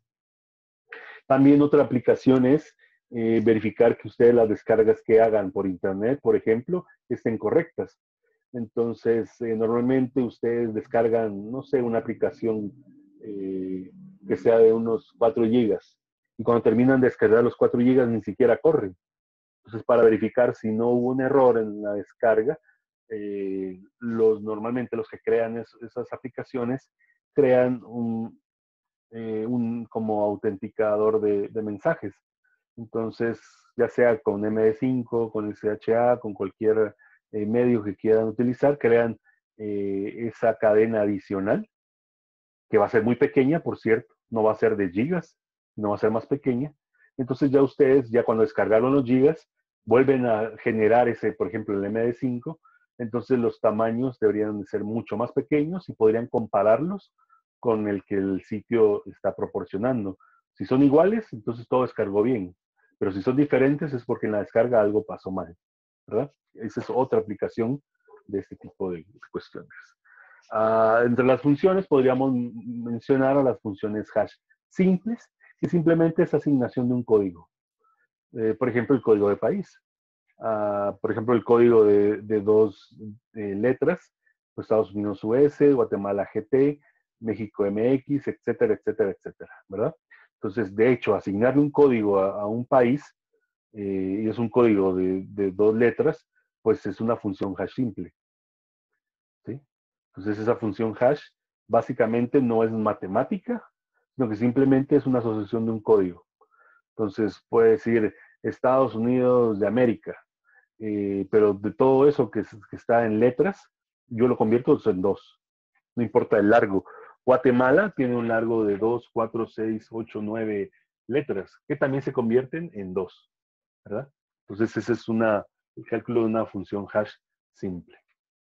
También otra aplicación es eh, verificar que ustedes las descargas que hagan por internet, por ejemplo, estén correctas. Entonces, eh, normalmente ustedes descargan, no sé, una aplicación eh, que sea de unos cuatro gigas. Y cuando terminan de descargar los cuatro gigas, ni siquiera corren. Entonces, para verificar si no hubo un error en la descarga, eh, los, normalmente los que crean es, esas aplicaciones crean un, eh, un como autenticador de, de mensajes. Entonces, ya sea con M D cinco, con el C H A, con cualquier eh, medio que quieran utilizar, crean eh, esa cadena adicional, que va a ser muy pequeña, por cierto, no va a ser de gigas, no va a ser más pequeña. Entonces ya ustedes, ya cuando descargaron los gigas, vuelven a generar ese, por ejemplo, el M D cinco, entonces los tamaños deberían de ser mucho más pequeños y podrían compararlos con el que el sitio está proporcionando. Si son iguales, entonces todo descargó bien. Pero si son diferentes es porque en la descarga algo pasó mal, ¿verdad? Esa es otra aplicación de este tipo de cuestiones. Uh, entre las funciones podríamos mencionar a las funciones hash simples, que simplemente es asignación de un código. Eh, por ejemplo, el código de país. Uh, por ejemplo, el código de, de dos eh, letras, pues Estados Unidos U S, Guatemala G T, México M X, etcétera, etcétera, etcétera, ¿verdad? Entonces, de hecho, asignarle un código a, a un país, eh, y es un código de, de dos letras, pues es una función hash simple, ¿sí? Entonces, esa función hash básicamente no es matemática, sino que simplemente es una asociación de un código. Entonces, puede decir Estados Unidos de América, eh, pero de todo eso que, que está en letras, yo lo convierto en dos. No importa el largo. Guatemala tiene un largo de dos, cuatro, seis, ocho, nueve letras, que también se convierten en dos, ¿verdad? Entonces, ese es una, el cálculo de una función hash simple.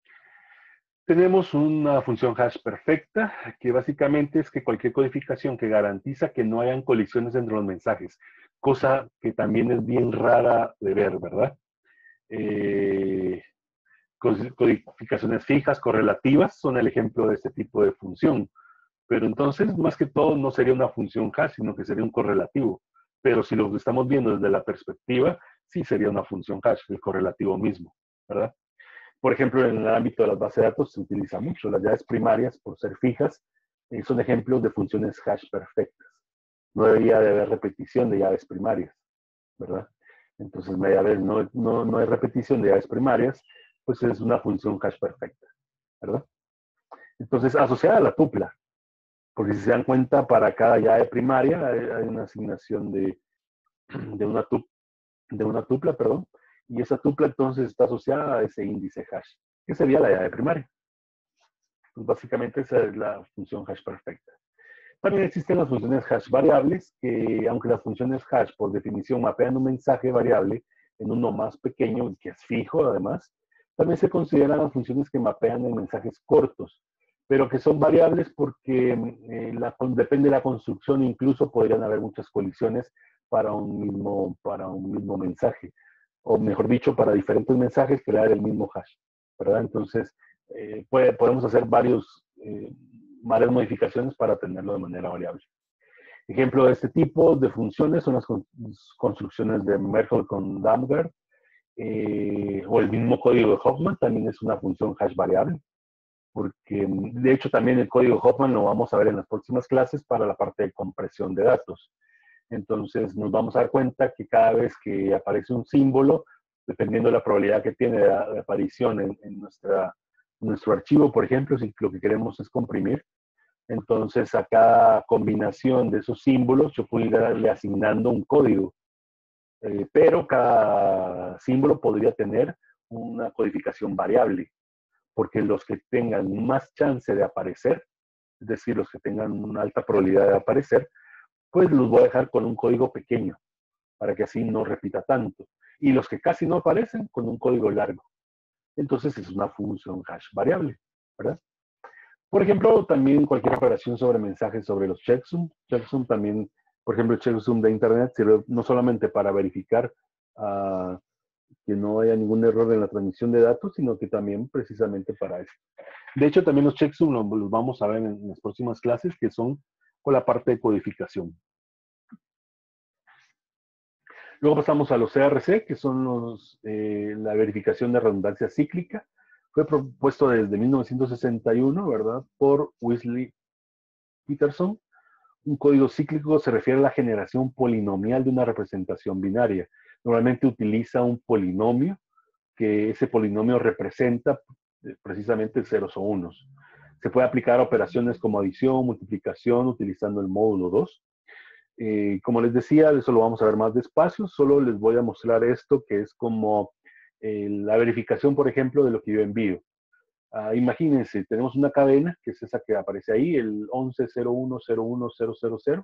Tenemos una función hash perfecta, que básicamente es que cualquier codificación que garantiza que no hayan colisiones entre los mensajes, cosa que también es bien rara de ver, ¿verdad? eh, codificaciones fijas, correlativas, son el ejemplo de este tipo de función. Pero entonces, más que todo, no sería una función hash, sino que sería un correlativo. Pero si lo estamos viendo desde la perspectiva, sí sería una función hash, el correlativo mismo, ¿verdad? Por ejemplo, en el ámbito de las bases de datos se utiliza mucho. Las llaves primarias, por ser fijas, eh, son ejemplos de funciones hash perfectas. No debería de haber repetición de llaves primarias, ¿verdad? Entonces, no, no, no hay repetición de llaves primarias, pues es una función hash perfecta, ¿verdad? Entonces, asociada a la tupla, porque si se dan cuenta, para cada llave primaria hay, hay una asignación de, de, una tup, de una tupla, perdón, y esa tupla entonces está asociada a ese índice hash, que sería la llave primaria. Pues básicamente esa es la función hash perfecta. También existen las funciones hash variables, que aunque las funciones hash por definición mapean un mensaje variable en uno más pequeño, que es fijo además, también se consideran las funciones que mapean en mensajes cortos, pero que son variables porque eh, la, depende de la construcción, incluso podrían haber muchas colisiones para un mismo, para un mismo mensaje, o mejor dicho, para diferentes mensajes crear el mismo hash, ¿verdad? Entonces, eh, puede, podemos hacer varios, eh, varias modificaciones para tenerlo de manera variable. Ejemplo de este tipo de funciones son las construcciones de Merkle con Damgard, eh, o el mismo código de Hoffman, también es una función hash variable, porque de hecho también el código Hoffman lo vamos a ver en las próximas clases para la parte de compresión de datos. Entonces nos vamos a dar cuenta que cada vez que aparece un símbolo, dependiendo de la probabilidad que tiene de, de aparición en, en nuestra, nuestro archivo, por ejemplo, si lo que queremos es comprimir, entonces a cada combinación de esos símbolos yo puedo irle asignando un código, eh, pero cada símbolo podría tener una codificación variable, porque los que tengan más chance de aparecer, es decir, los que tengan una alta probabilidad de aparecer, pues los voy a dejar con un código pequeño, para que así no repita tanto. Y los que casi no aparecen, con un código largo. Entonces es una función hash variable, ¿verdad? Por ejemplo, también cualquier operación sobre mensajes sobre los checksum. Checksum también, por ejemplo, el checksum de Internet sirve no solamente para verificar uh, que no haya ningún error en la transmisión de datos, sino que también precisamente para eso. De hecho, también los checksum los, los vamos a ver en, en las próximas clases, que son con la parte de codificación. Luego pasamos a los C R C, que son los, eh, la verificación de redundancia cíclica. Fue propuesto desde mil novecientos sesenta y uno, ¿verdad?, por Wesley Peterson. Un código cíclico se refiere a la generación polinomial de una representación binaria. Normalmente utiliza un polinomio, que ese polinomio representa precisamente ceros o unos. Se puede aplicar a operaciones como adición, multiplicación, utilizando el módulo dos. Eh, como les decía, eso lo vamos a ver más despacio, solo les voy a mostrar esto, que es como eh, la verificación, por ejemplo, de lo que yo envío. Uh, imagínense, tenemos una cadena, que es esa que aparece ahí, el once cero uno cero uno cero cero cero.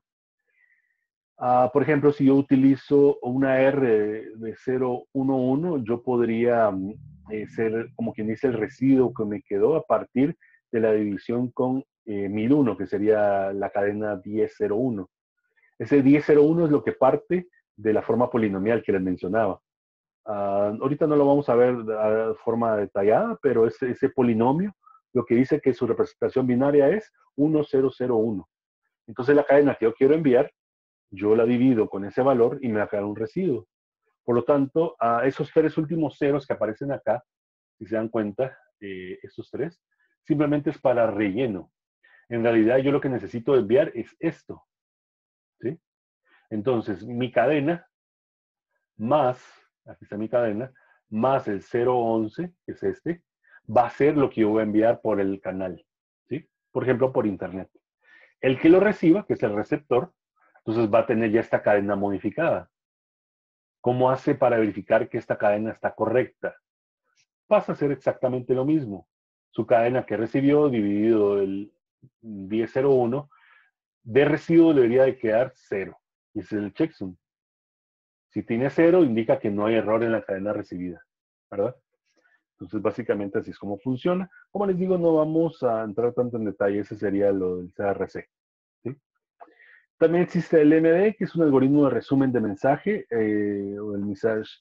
Uh, por ejemplo, si yo utilizo una R de cero uno uno, yo podría eh, ser, como quien dice, el residuo que me quedó a partir de la división con eh, mil uno, que sería la cadena diez cero uno. Ese diez cero uno es lo que parte de la forma polinomial que les mencionaba. Uh, ahorita no lo vamos a ver de forma detallada, pero ese, ese polinomio lo que dice que su representación binaria es uno cero cero uno. Entonces la cadena que yo quiero enviar, yo la divido con ese valor y me va a quedar un residuo. Por lo tanto, a esos tres últimos ceros que aparecen acá, si se dan cuenta, eh, estos tres, simplemente es para relleno. En realidad yo lo que necesito enviar es esto, ¿sí? Entonces, mi cadena más, aquí está mi cadena, más el cero once, que es este, va a ser lo que yo voy a enviar por el canal, ¿sí? Por ejemplo, por internet. El que lo reciba, que es el receptor, entonces va a tener ya esta cadena modificada. ¿Cómo hace para verificar que esta cadena está correcta? Pasa a ser exactamente lo mismo. Su cadena que recibió dividido el diez cero uno, de residuo debería de quedar cero. Y ese es el checksum. Si tiene cero, indica que no hay error en la cadena recibida, ¿verdad? Entonces, básicamente así es como funciona. Como les digo, no vamos a entrar tanto en detalle, ese sería lo del C R C, ¿sí? También existe el M D, que es un algoritmo de resumen de mensaje, eh, o el Message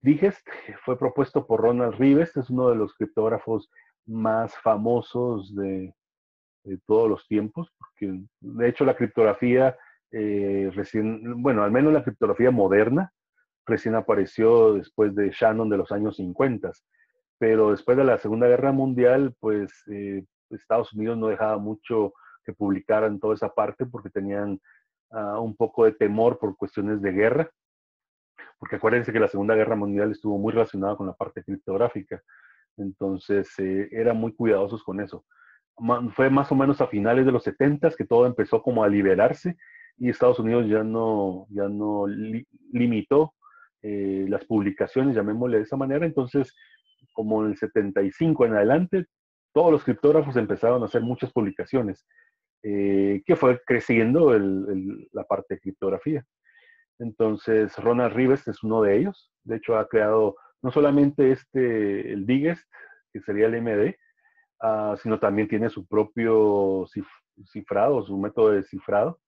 Digest fue propuesto por Ronald Rives, es uno de los criptógrafos más famosos de, de todos los tiempos, porque de hecho la criptografía eh, recién, bueno, al menos la criptografía moderna, recién apareció después de Shannon de los años cincuenta, pero después de la Segunda Guerra Mundial, pues eh, Estados Unidos no dejaba mucho que publicaran toda esa parte porque tenían uh, un poco de temor por cuestiones de guerra, porque acuérdense que la Segunda Guerra Mundial estuvo muy relacionada con la parte criptográfica, entonces eh, eran muy cuidadosos con eso. Fue más o menos a finales de los setenta que todo empezó como a liberarse y Estados Unidos ya no, ya no li limitó eh, las publicaciones, llamémosle de esa manera. Entonces, como en el setenta y cinco en adelante, todos los criptógrafos empezaron a hacer muchas publicaciones, eh, que fue creciendo el, el, la parte de criptografía. Entonces, Ronald Rives es uno de ellos. De hecho, ha creado no solamente este, el Digest, que sería el M D, Uh, sino también tiene su propio cif cifrado, su método de cifrado,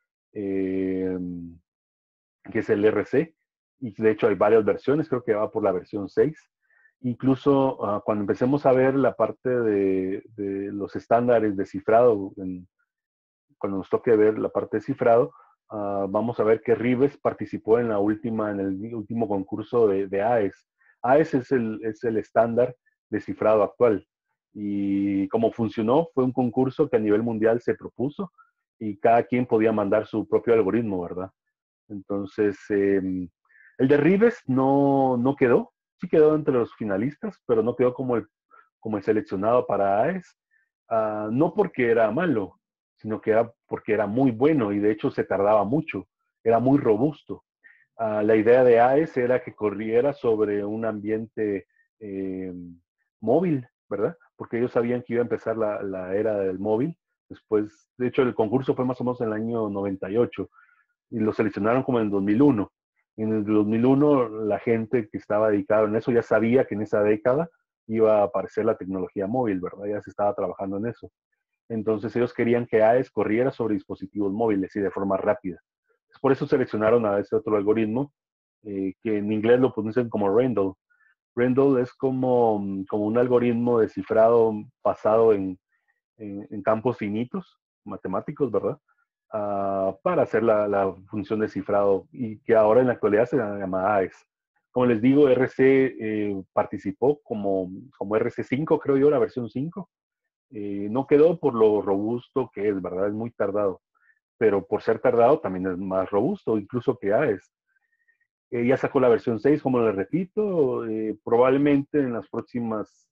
eh, que es el R C, y de hecho hay varias versiones, creo que va por la versión seis. Incluso uh, cuando empecemos a ver la parte de, de los estándares de cifrado, en, cuando nos toque ver la parte de cifrado, uh, vamos a ver que Rives participó en la última, en el último concurso de, de A E S. A E S es el, es el estándar de cifrado actual. Y como funcionó, fue un concurso que a nivel mundial se propuso y cada quien podía mandar su propio algoritmo, ¿verdad? Entonces, eh, el de Rives no, no quedó, sí quedó entre los finalistas, pero no quedó como el, como el seleccionado para A E S, uh, no porque era malo, sino que era porque era muy bueno y de hecho se tardaba mucho, era muy robusto. Uh, la idea de A E S era que corriera sobre un ambiente eh, móvil, ¿verdad? Porque ellos sabían que iba a empezar la, la era del móvil. Después, de hecho, el concurso fue más o menos en el año noventa y ocho y lo seleccionaron como en el dos mil uno. En el dos mil uno la gente que estaba dedicada en eso ya sabía que en esa década iba a aparecer la tecnología móvil, ¿verdad? Ya se estaba trabajando en eso. Entonces ellos querían que A E S corriera sobre dispositivos móviles y de forma rápida. Por eso seleccionaron a ese otro algoritmo, eh, que en inglés lo pronuncian como Randall. Randall es como, como un algoritmo de cifrado basado en, en, en campos finitos, matemáticos, ¿verdad? Uh, para hacer la, la, función de cifrado y que ahora en la actualidad se llama A E S. Como les digo, R C eh, participó como, como R C cinco, creo yo, la versión cinco. Eh, no quedó por lo robusto que es, ¿verdad? Es muy tardado, pero por ser tardado también es más robusto, incluso que A E S. Eh, ya sacó la versión seis, como les repito, eh, probablemente en las próximas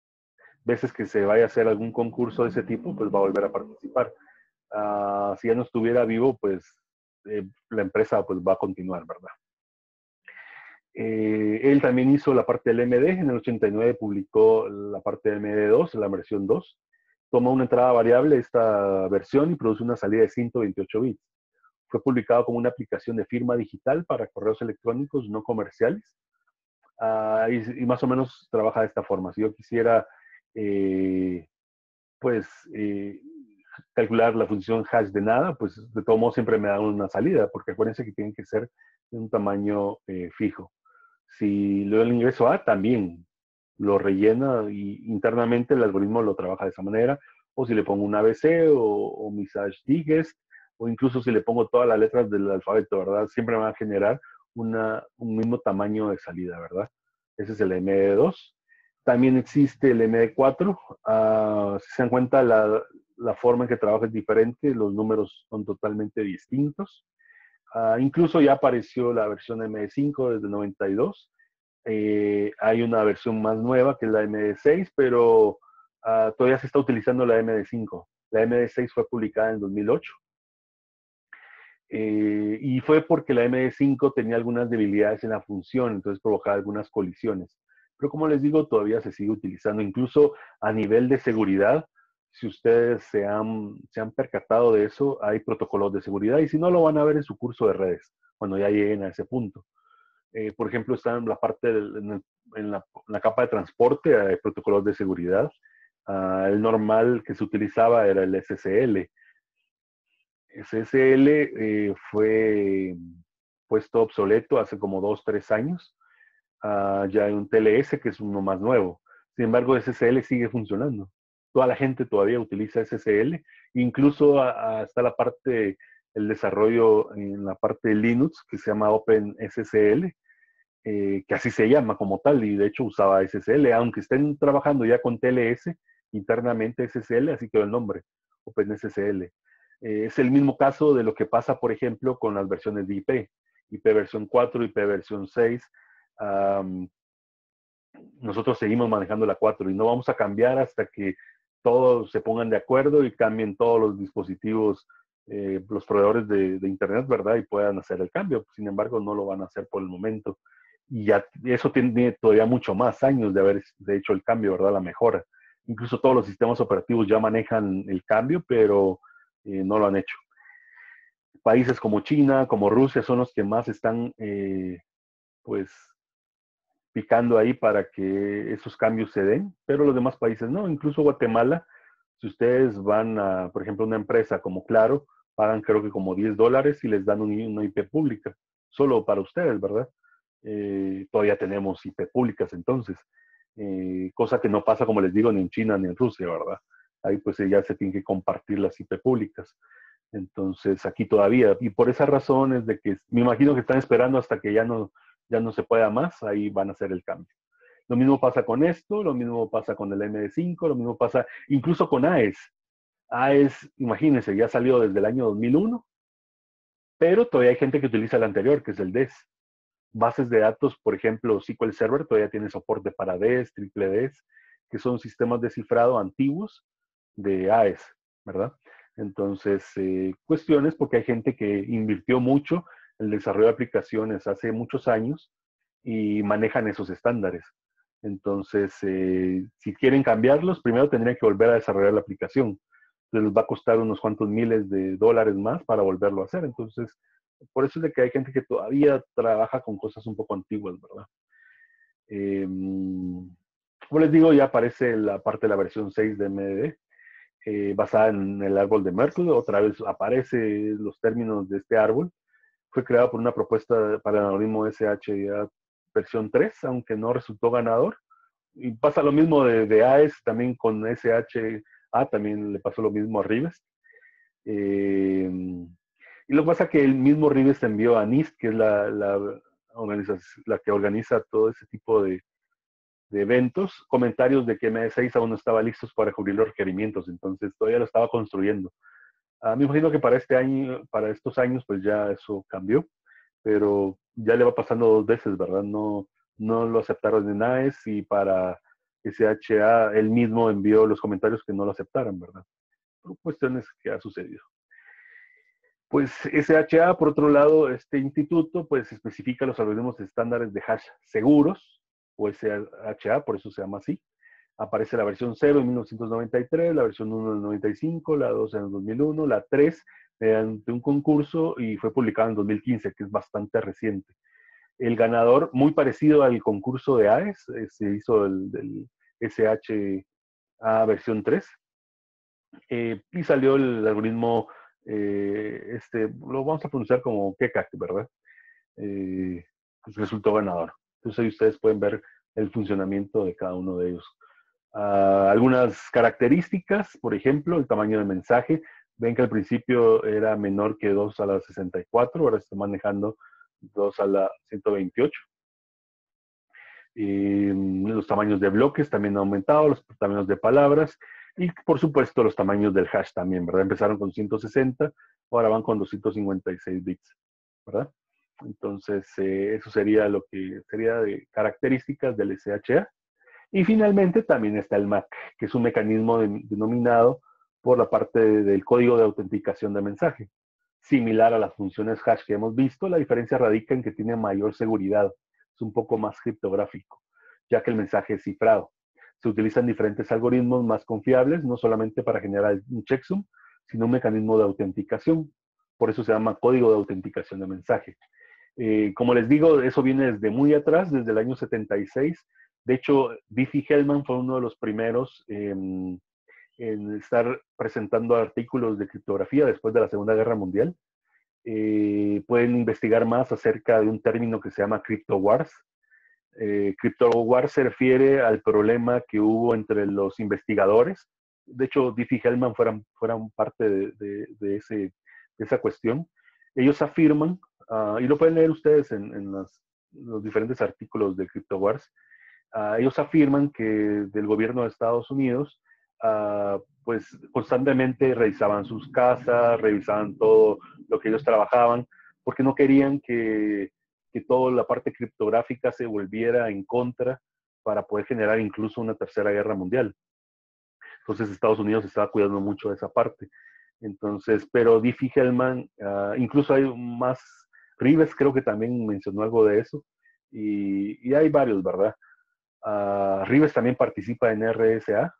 veces que se vaya a hacer algún concurso de ese tipo, pues va a volver a participar. Uh, si ya no estuviera vivo, pues eh, la empresa pues va a continuar, ¿verdad? Eh, él también hizo la parte del M D, en el ochenta y nueve publicó la parte del M D dos, la versión dos, toma una entrada variable esta versión y produce una salida de ciento veintiocho bits. Fue publicado como una aplicación de firma digital para correos electrónicos no comerciales, uh, y, y más o menos trabaja de esta forma. Si yo quisiera, eh, pues, eh, calcular la función hash de nada, pues de todo modo siempre me da una salida, porque acuérdense que tienen que ser de un tamaño eh, fijo. Si le doy el ingreso A, también lo rellena y internamente el algoritmo lo trabaja de esa manera, o si le pongo un A B C o, o mis hash digest, o incluso si le pongo todas las letras del alfabeto, ¿verdad? Siempre me va a generar una, un mismo tamaño de salida, ¿verdad? Ese es el M D dos. También existe el M D cuatro. Uh, si se dan cuenta, la, la forma en que trabaja es diferente, los números son totalmente distintos. Uh, incluso ya apareció la versión M D cinco desde el noventa y dos. Eh, hay una versión más nueva que es la M D seis, pero uh, todavía se está utilizando la M D cinco. La M D seis fue publicada en dos mil ocho. Eh, y fue porque la M D cinco tenía algunas debilidades en la función, entonces provocaba algunas colisiones. Pero como les digo, todavía se sigue utilizando, incluso a nivel de seguridad. Si ustedes se han, se han percatado de eso, hay protocolos de seguridad y si no, lo van a ver en su curso de redes, cuando ya lleguen a ese punto. Eh, por ejemplo, está en la parte, del, en, el, en, la, en, la, capa de transporte, hay protocolos de seguridad. Uh, el normal que se utilizaba era el S S L. S S L eh, fue puesto obsoleto hace como dos, tres años. uh, ya hay un T L S que es uno más nuevo. Sin embargo, S S L sigue funcionando. Toda la gente todavía utiliza S S L, incluso hasta la parte, el desarrollo en la parte de Linux, que se llama OpenSSL, eh, que así se llama como tal, y de hecho usaba S S L, aunque estén trabajando ya con T L S, internamente S S L, así quedó el nombre, OpenSSL. Eh, es el mismo caso de lo que pasa, por ejemplo, con las versiones de I P, I P versión cuatro, I P versión seis. Um, nosotros seguimos manejando la cuatro y no vamos a cambiar hasta que todos se pongan de acuerdo y cambien todos los dispositivos, eh, los proveedores de, de Internet, ¿verdad? Y puedan hacer el cambio. Sin embargo, no lo van a hacer por el momento. Y ya eso tiene todavía mucho más años de haber de hecho el cambio, ¿verdad? La mejora. Incluso todos los sistemas operativos ya manejan el cambio, pero eh, no lo han hecho. Países como China, como Rusia, son los que más están, eh, pues, picando ahí para que esos cambios se den, pero los demás países no. Incluso Guatemala, si ustedes van a, por ejemplo, una empresa como Claro, pagan creo que como diez dólares y les dan un, una I P pública, solo para ustedes, ¿verdad? Eh, todavía tenemos I P públicas entonces, eh, cosa que no pasa, como les digo, ni en China ni en Rusia, ¿verdad? Ahí pues ya se tienen que compartir las I P públicas. Entonces aquí todavía, y por esa razón es de que me imagino que están esperando hasta que ya no, ya no se pueda más, ahí van a hacer el cambio. Lo mismo pasa con esto, lo mismo pasa con el M D cinco, lo mismo pasa incluso con A E S. A E S, imagínense, ya salió desde el año dos mil uno, pero todavía hay gente que utiliza el anterior, que es el D E S. Bases de datos, por ejemplo, S Q L Server todavía tiene soporte para D E S, triple D E S, que son sistemas de cifrado antiguos de A E S, ¿verdad? Entonces, eh, cuestiones porque hay gente que invirtió mucho en el desarrollo de aplicaciones hace muchos años y manejan esos estándares. Entonces, eh, si quieren cambiarlos, primero tendrían que volver a desarrollar la aplicación. Entonces, les va a costar unos cuantos miles de dólares más para volverlo a hacer. Entonces, por eso es de que hay gente que todavía trabaja con cosas un poco antiguas, ¿verdad? Eh, como les digo, ya aparece la parte de la versión seis de M D D, eh, basada en el árbol de Merkle. Otra vez aparece los términos de este árbol. Fue creado por una propuesta para el algoritmo S H A versión tres, aunque no resultó ganador. Y pasa lo mismo de, de A E S, también con S H A, también le pasó lo mismo a Rives. Eh, y lo que pasa es que el mismo Rives envió a NIST, que es la, la, la que organiza todo ese tipo de, de eventos, comentarios de que M D seis aún no estaba listo para cubrir los requerimientos, entonces todavía lo estaba construyendo. A mí me imagino que para este año, para estos años, pues ya eso cambió, pero ya le va pasando dos veces, ¿verdad? No, no lo aceptaron en A E S y para S H A él mismo envió los comentarios que no lo aceptaran, ¿verdad? Por cuestiones que ha sucedido. Pues S H A, por otro lado, este instituto, pues especifica los algoritmos estándares de hash seguros, o S H A, por eso se llama así. Aparece la versión cero en mil novecientos noventa y tres, la versión uno en el noventa y cinco, la dos en el dos mil uno, la tres mediante un concurso y fue publicada en dos mil quince, que es bastante reciente. El ganador, muy parecido al concurso de A E S, se hizo el del S H A versión tres, eh, y salió el algoritmo, eh, este, lo vamos a pronunciar como Keccak, ¿verdad? Eh, pues resultó ganador. Entonces ahí ustedes pueden ver el funcionamiento de cada uno de ellos. Uh, algunas características, por ejemplo, el tamaño del mensaje. Ven que al principio era menor que dos a la sesenta y cuatro, ahora se está manejando dos a la ciento veintiocho. Eh, los tamaños de bloques también han aumentado, los tamaños de palabras y, por supuesto, los tamaños del hash también, ¿verdad? Empezaron con ciento sesenta, ahora van con doscientos cincuenta y seis bits, ¿verdad? Entonces, eh, eso sería lo que sería de características del S H A. Y finalmente también está el M A C, que es un mecanismo de, denominado por la parte de, del código de autenticación de mensaje. Similar a las funciones hash que hemos visto, la diferencia radica en que tiene mayor seguridad, es un poco más criptográfico, ya que el mensaje es cifrado. Se utilizan diferentes algoritmos más confiables, no solamente para generar un checksum, sino un mecanismo de autenticación. Por eso se llama código de autenticación de mensaje. Eh, como les digo, eso viene desde muy atrás, desde el año setenta y seis. De hecho, Diffie-Hellman fue uno de los primeros eh, en estar presentando artículos de criptografía después de la Segunda Guerra Mundial. Eh, pueden investigar más acerca de un término que se llama Crypto Wars, Eh, CryptoWar se refiere al problema que hubo entre los investigadores. De hecho, Diffie-Hellman fueran, fueran parte de, de, de, ese, de esa cuestión. Ellos afirman, uh, y lo pueden leer ustedes en, en las, los diferentes artículos de CryptoWars, uh, ellos afirman que del gobierno de Estados Unidos, uh, pues constantemente revisaban sus casas, revisaban todo lo que ellos trabajaban, porque no querían que que toda la parte criptográfica se volviera en contra para poder generar incluso una tercera guerra mundial. Entonces Estados Unidos estaba cuidando mucho de esa parte. Entonces, pero Diffie-Hellman, uh, incluso hay más, Rives creo que también mencionó algo de eso, y, y hay varios, ¿verdad? Uh, Rives también participa en R S A,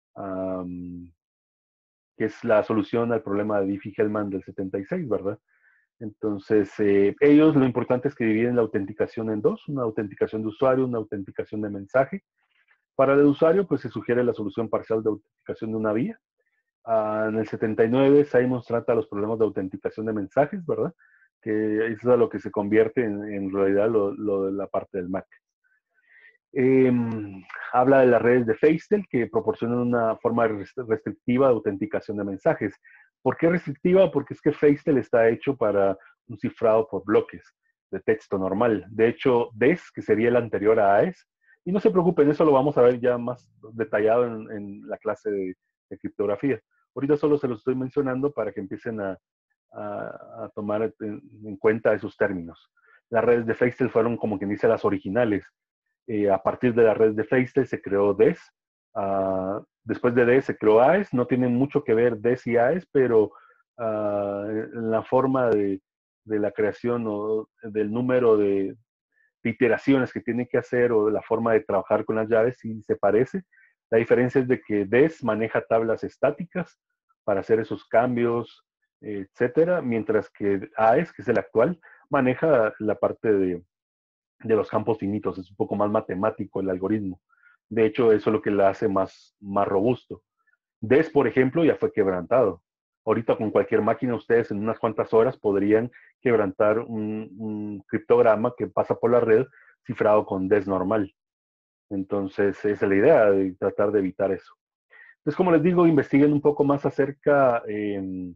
um, que es la solución al problema de Diffie-Hellman del setenta y seis, ¿verdad? Entonces, eh, ellos lo importante es que dividen la autenticación en dos, una autenticación de usuario, una autenticación de mensaje. Para el usuario, pues se sugiere la solución parcial de autenticación de una vía. Ah, en el setenta y nueve, Simons trata los problemas de autenticación de mensajes, ¿verdad? Que es a lo que se convierte en, en realidad lo, lo de la parte del M A C. Eh, habla de las redes de Feistel que proporcionan una forma restrictiva de autenticación de mensajes. ¿Por qué restrictiva? Porque es que Feistel está hecho para un cifrado por bloques de texto normal. De hecho, D E S, que sería el anterior a A E S, y no se preocupen, eso lo vamos a ver ya más detallado en, en la clase de, de criptografía. Ahorita solo se los estoy mencionando para que empiecen a, a, a tomar en, en cuenta esos términos. Las redes de Feistel fueron, como quien dice, las originales. Eh, a partir de la red de Feistel se creó D E S. Uh, después de D E S se creó A E S. No tienen mucho que ver D E S y A E S, pero uh, en la forma de, de la creación o del número de, de iteraciones que tiene que hacer o de la forma de trabajar con las llaves sí se parece. La diferencia es de que D E S maneja tablas estáticas para hacer esos cambios, etcétera, mientras que A E S, que es el actual, maneja la parte de de los campos finitos, es un poco más matemático el algoritmo. De hecho, eso es lo que la hace más, más robusto. D E S, por ejemplo, ya fue quebrantado. Ahorita con cualquier máquina ustedes en unas cuantas horas podrían quebrantar un, un criptograma que pasa por la red cifrado con D E S normal. Entonces, esa es la idea de tratar de evitar eso. Entonces, como les digo, investiguen un poco más acerca eh,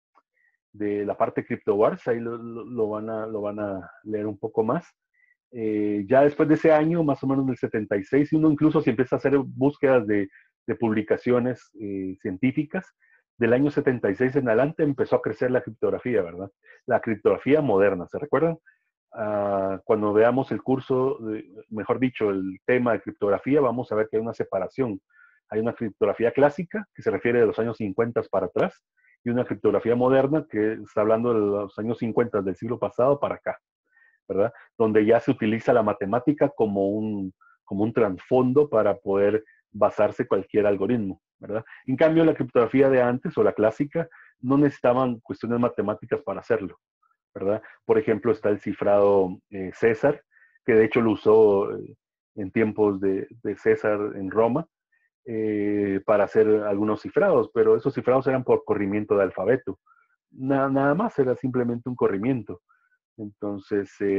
de la parte CryptoWars, ahí lo, lo, lo, van a, lo van a leer un poco más. Eh, ya después de ese año, más o menos del setenta y seis, uno incluso si empieza a hacer búsquedas de, de publicaciones eh, científicas, del año setenta y seis en adelante empezó a crecer la criptografía, ¿verdad? La criptografía moderna, ¿se recuerdan? Uh, cuando veamos el curso, de, mejor dicho, el tema de criptografía, vamos a ver que hay una separación. Hay una criptografía clásica, que se refiere de los años cincuenta para atrás, y una criptografía moderna, que está hablando de los años cincuenta del siglo pasado para acá, ¿verdad? Donde ya se utiliza la matemática como un, como un trasfondo para poder basarse cualquier algoritmo, ¿verdad? En cambio, la criptografía de antes o la clásica no necesitaban cuestiones matemáticas para hacerlo, ¿verdad? Por ejemplo, está el cifrado eh, César, que de hecho lo usó eh, en tiempos de, de César en Roma, eh, para hacer algunos cifrados, pero esos cifrados eran por corrimiento de alfabeto. Na, nada más, era simplemente un corrimiento. Entonces, eh,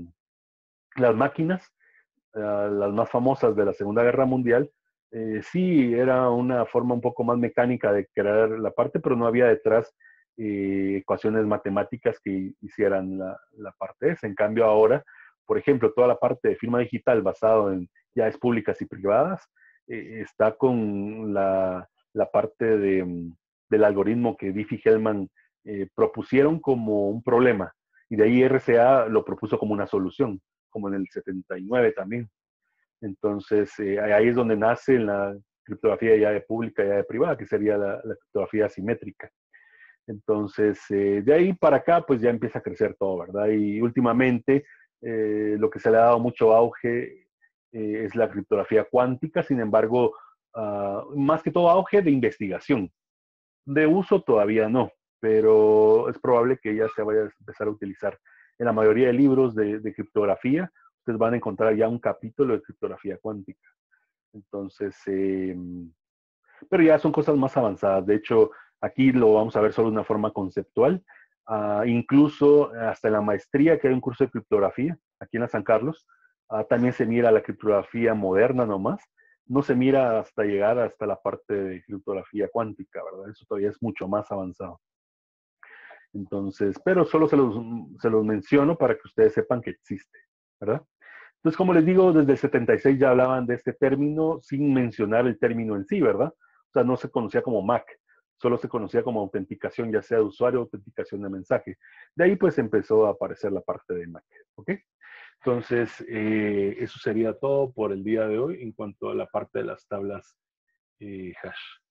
las máquinas, uh, las más famosas de la Segunda Guerra Mundial, eh, sí era una forma un poco más mecánica de crear la parte, pero no había detrás eh, ecuaciones matemáticas que hicieran la, la parte esa. En cambio ahora, por ejemplo, toda la parte de firma digital basado en llaves públicas y privadas, eh, está con la, la parte de, del algoritmo que Diffie-Hellman eh, propusieron como un problema. Y de ahí R C A lo propuso como una solución, como en el setenta y nueve también. Entonces, eh, ahí es donde nace la criptografía ya de pública y ya de privada, que sería la, la criptografía asimétrica. Entonces, eh, de ahí para acá, pues ya empieza a crecer todo, ¿verdad? Y últimamente, eh, lo que se le ha dado mucho auge eh, es la criptografía cuántica, sin embargo, uh, más que todo auge de investigación. De uso todavía no, pero es probable que ya se vaya a empezar a utilizar. En la mayoría de libros de, de criptografía, ustedes van a encontrar ya un capítulo de criptografía cuántica. Entonces, eh, pero ya son cosas más avanzadas. De hecho, aquí lo vamos a ver solo de una forma conceptual. Uh, incluso hasta en la maestría, que hay un curso de criptografía aquí en la San Carlos, Ah, también se mira la criptografía moderna nomás. No se mira hasta llegar hasta la parte de criptografía cuántica, ¿verdad? Eso todavía es mucho más avanzado. Entonces, pero solo se los, se los menciono para que ustedes sepan que existe, ¿verdad? Entonces, como les digo, desde el setenta y seis ya hablaban de este término sin mencionar el término en sí, ¿verdad? O sea, no se conocía como M A C, solo se conocía como autenticación, ya sea de usuario o autenticación de mensaje. De ahí pues empezó a aparecer la parte de M A C, ¿ok? Entonces, eh, eso sería todo por el día de hoy en cuanto a la parte de las tablas eh, hash.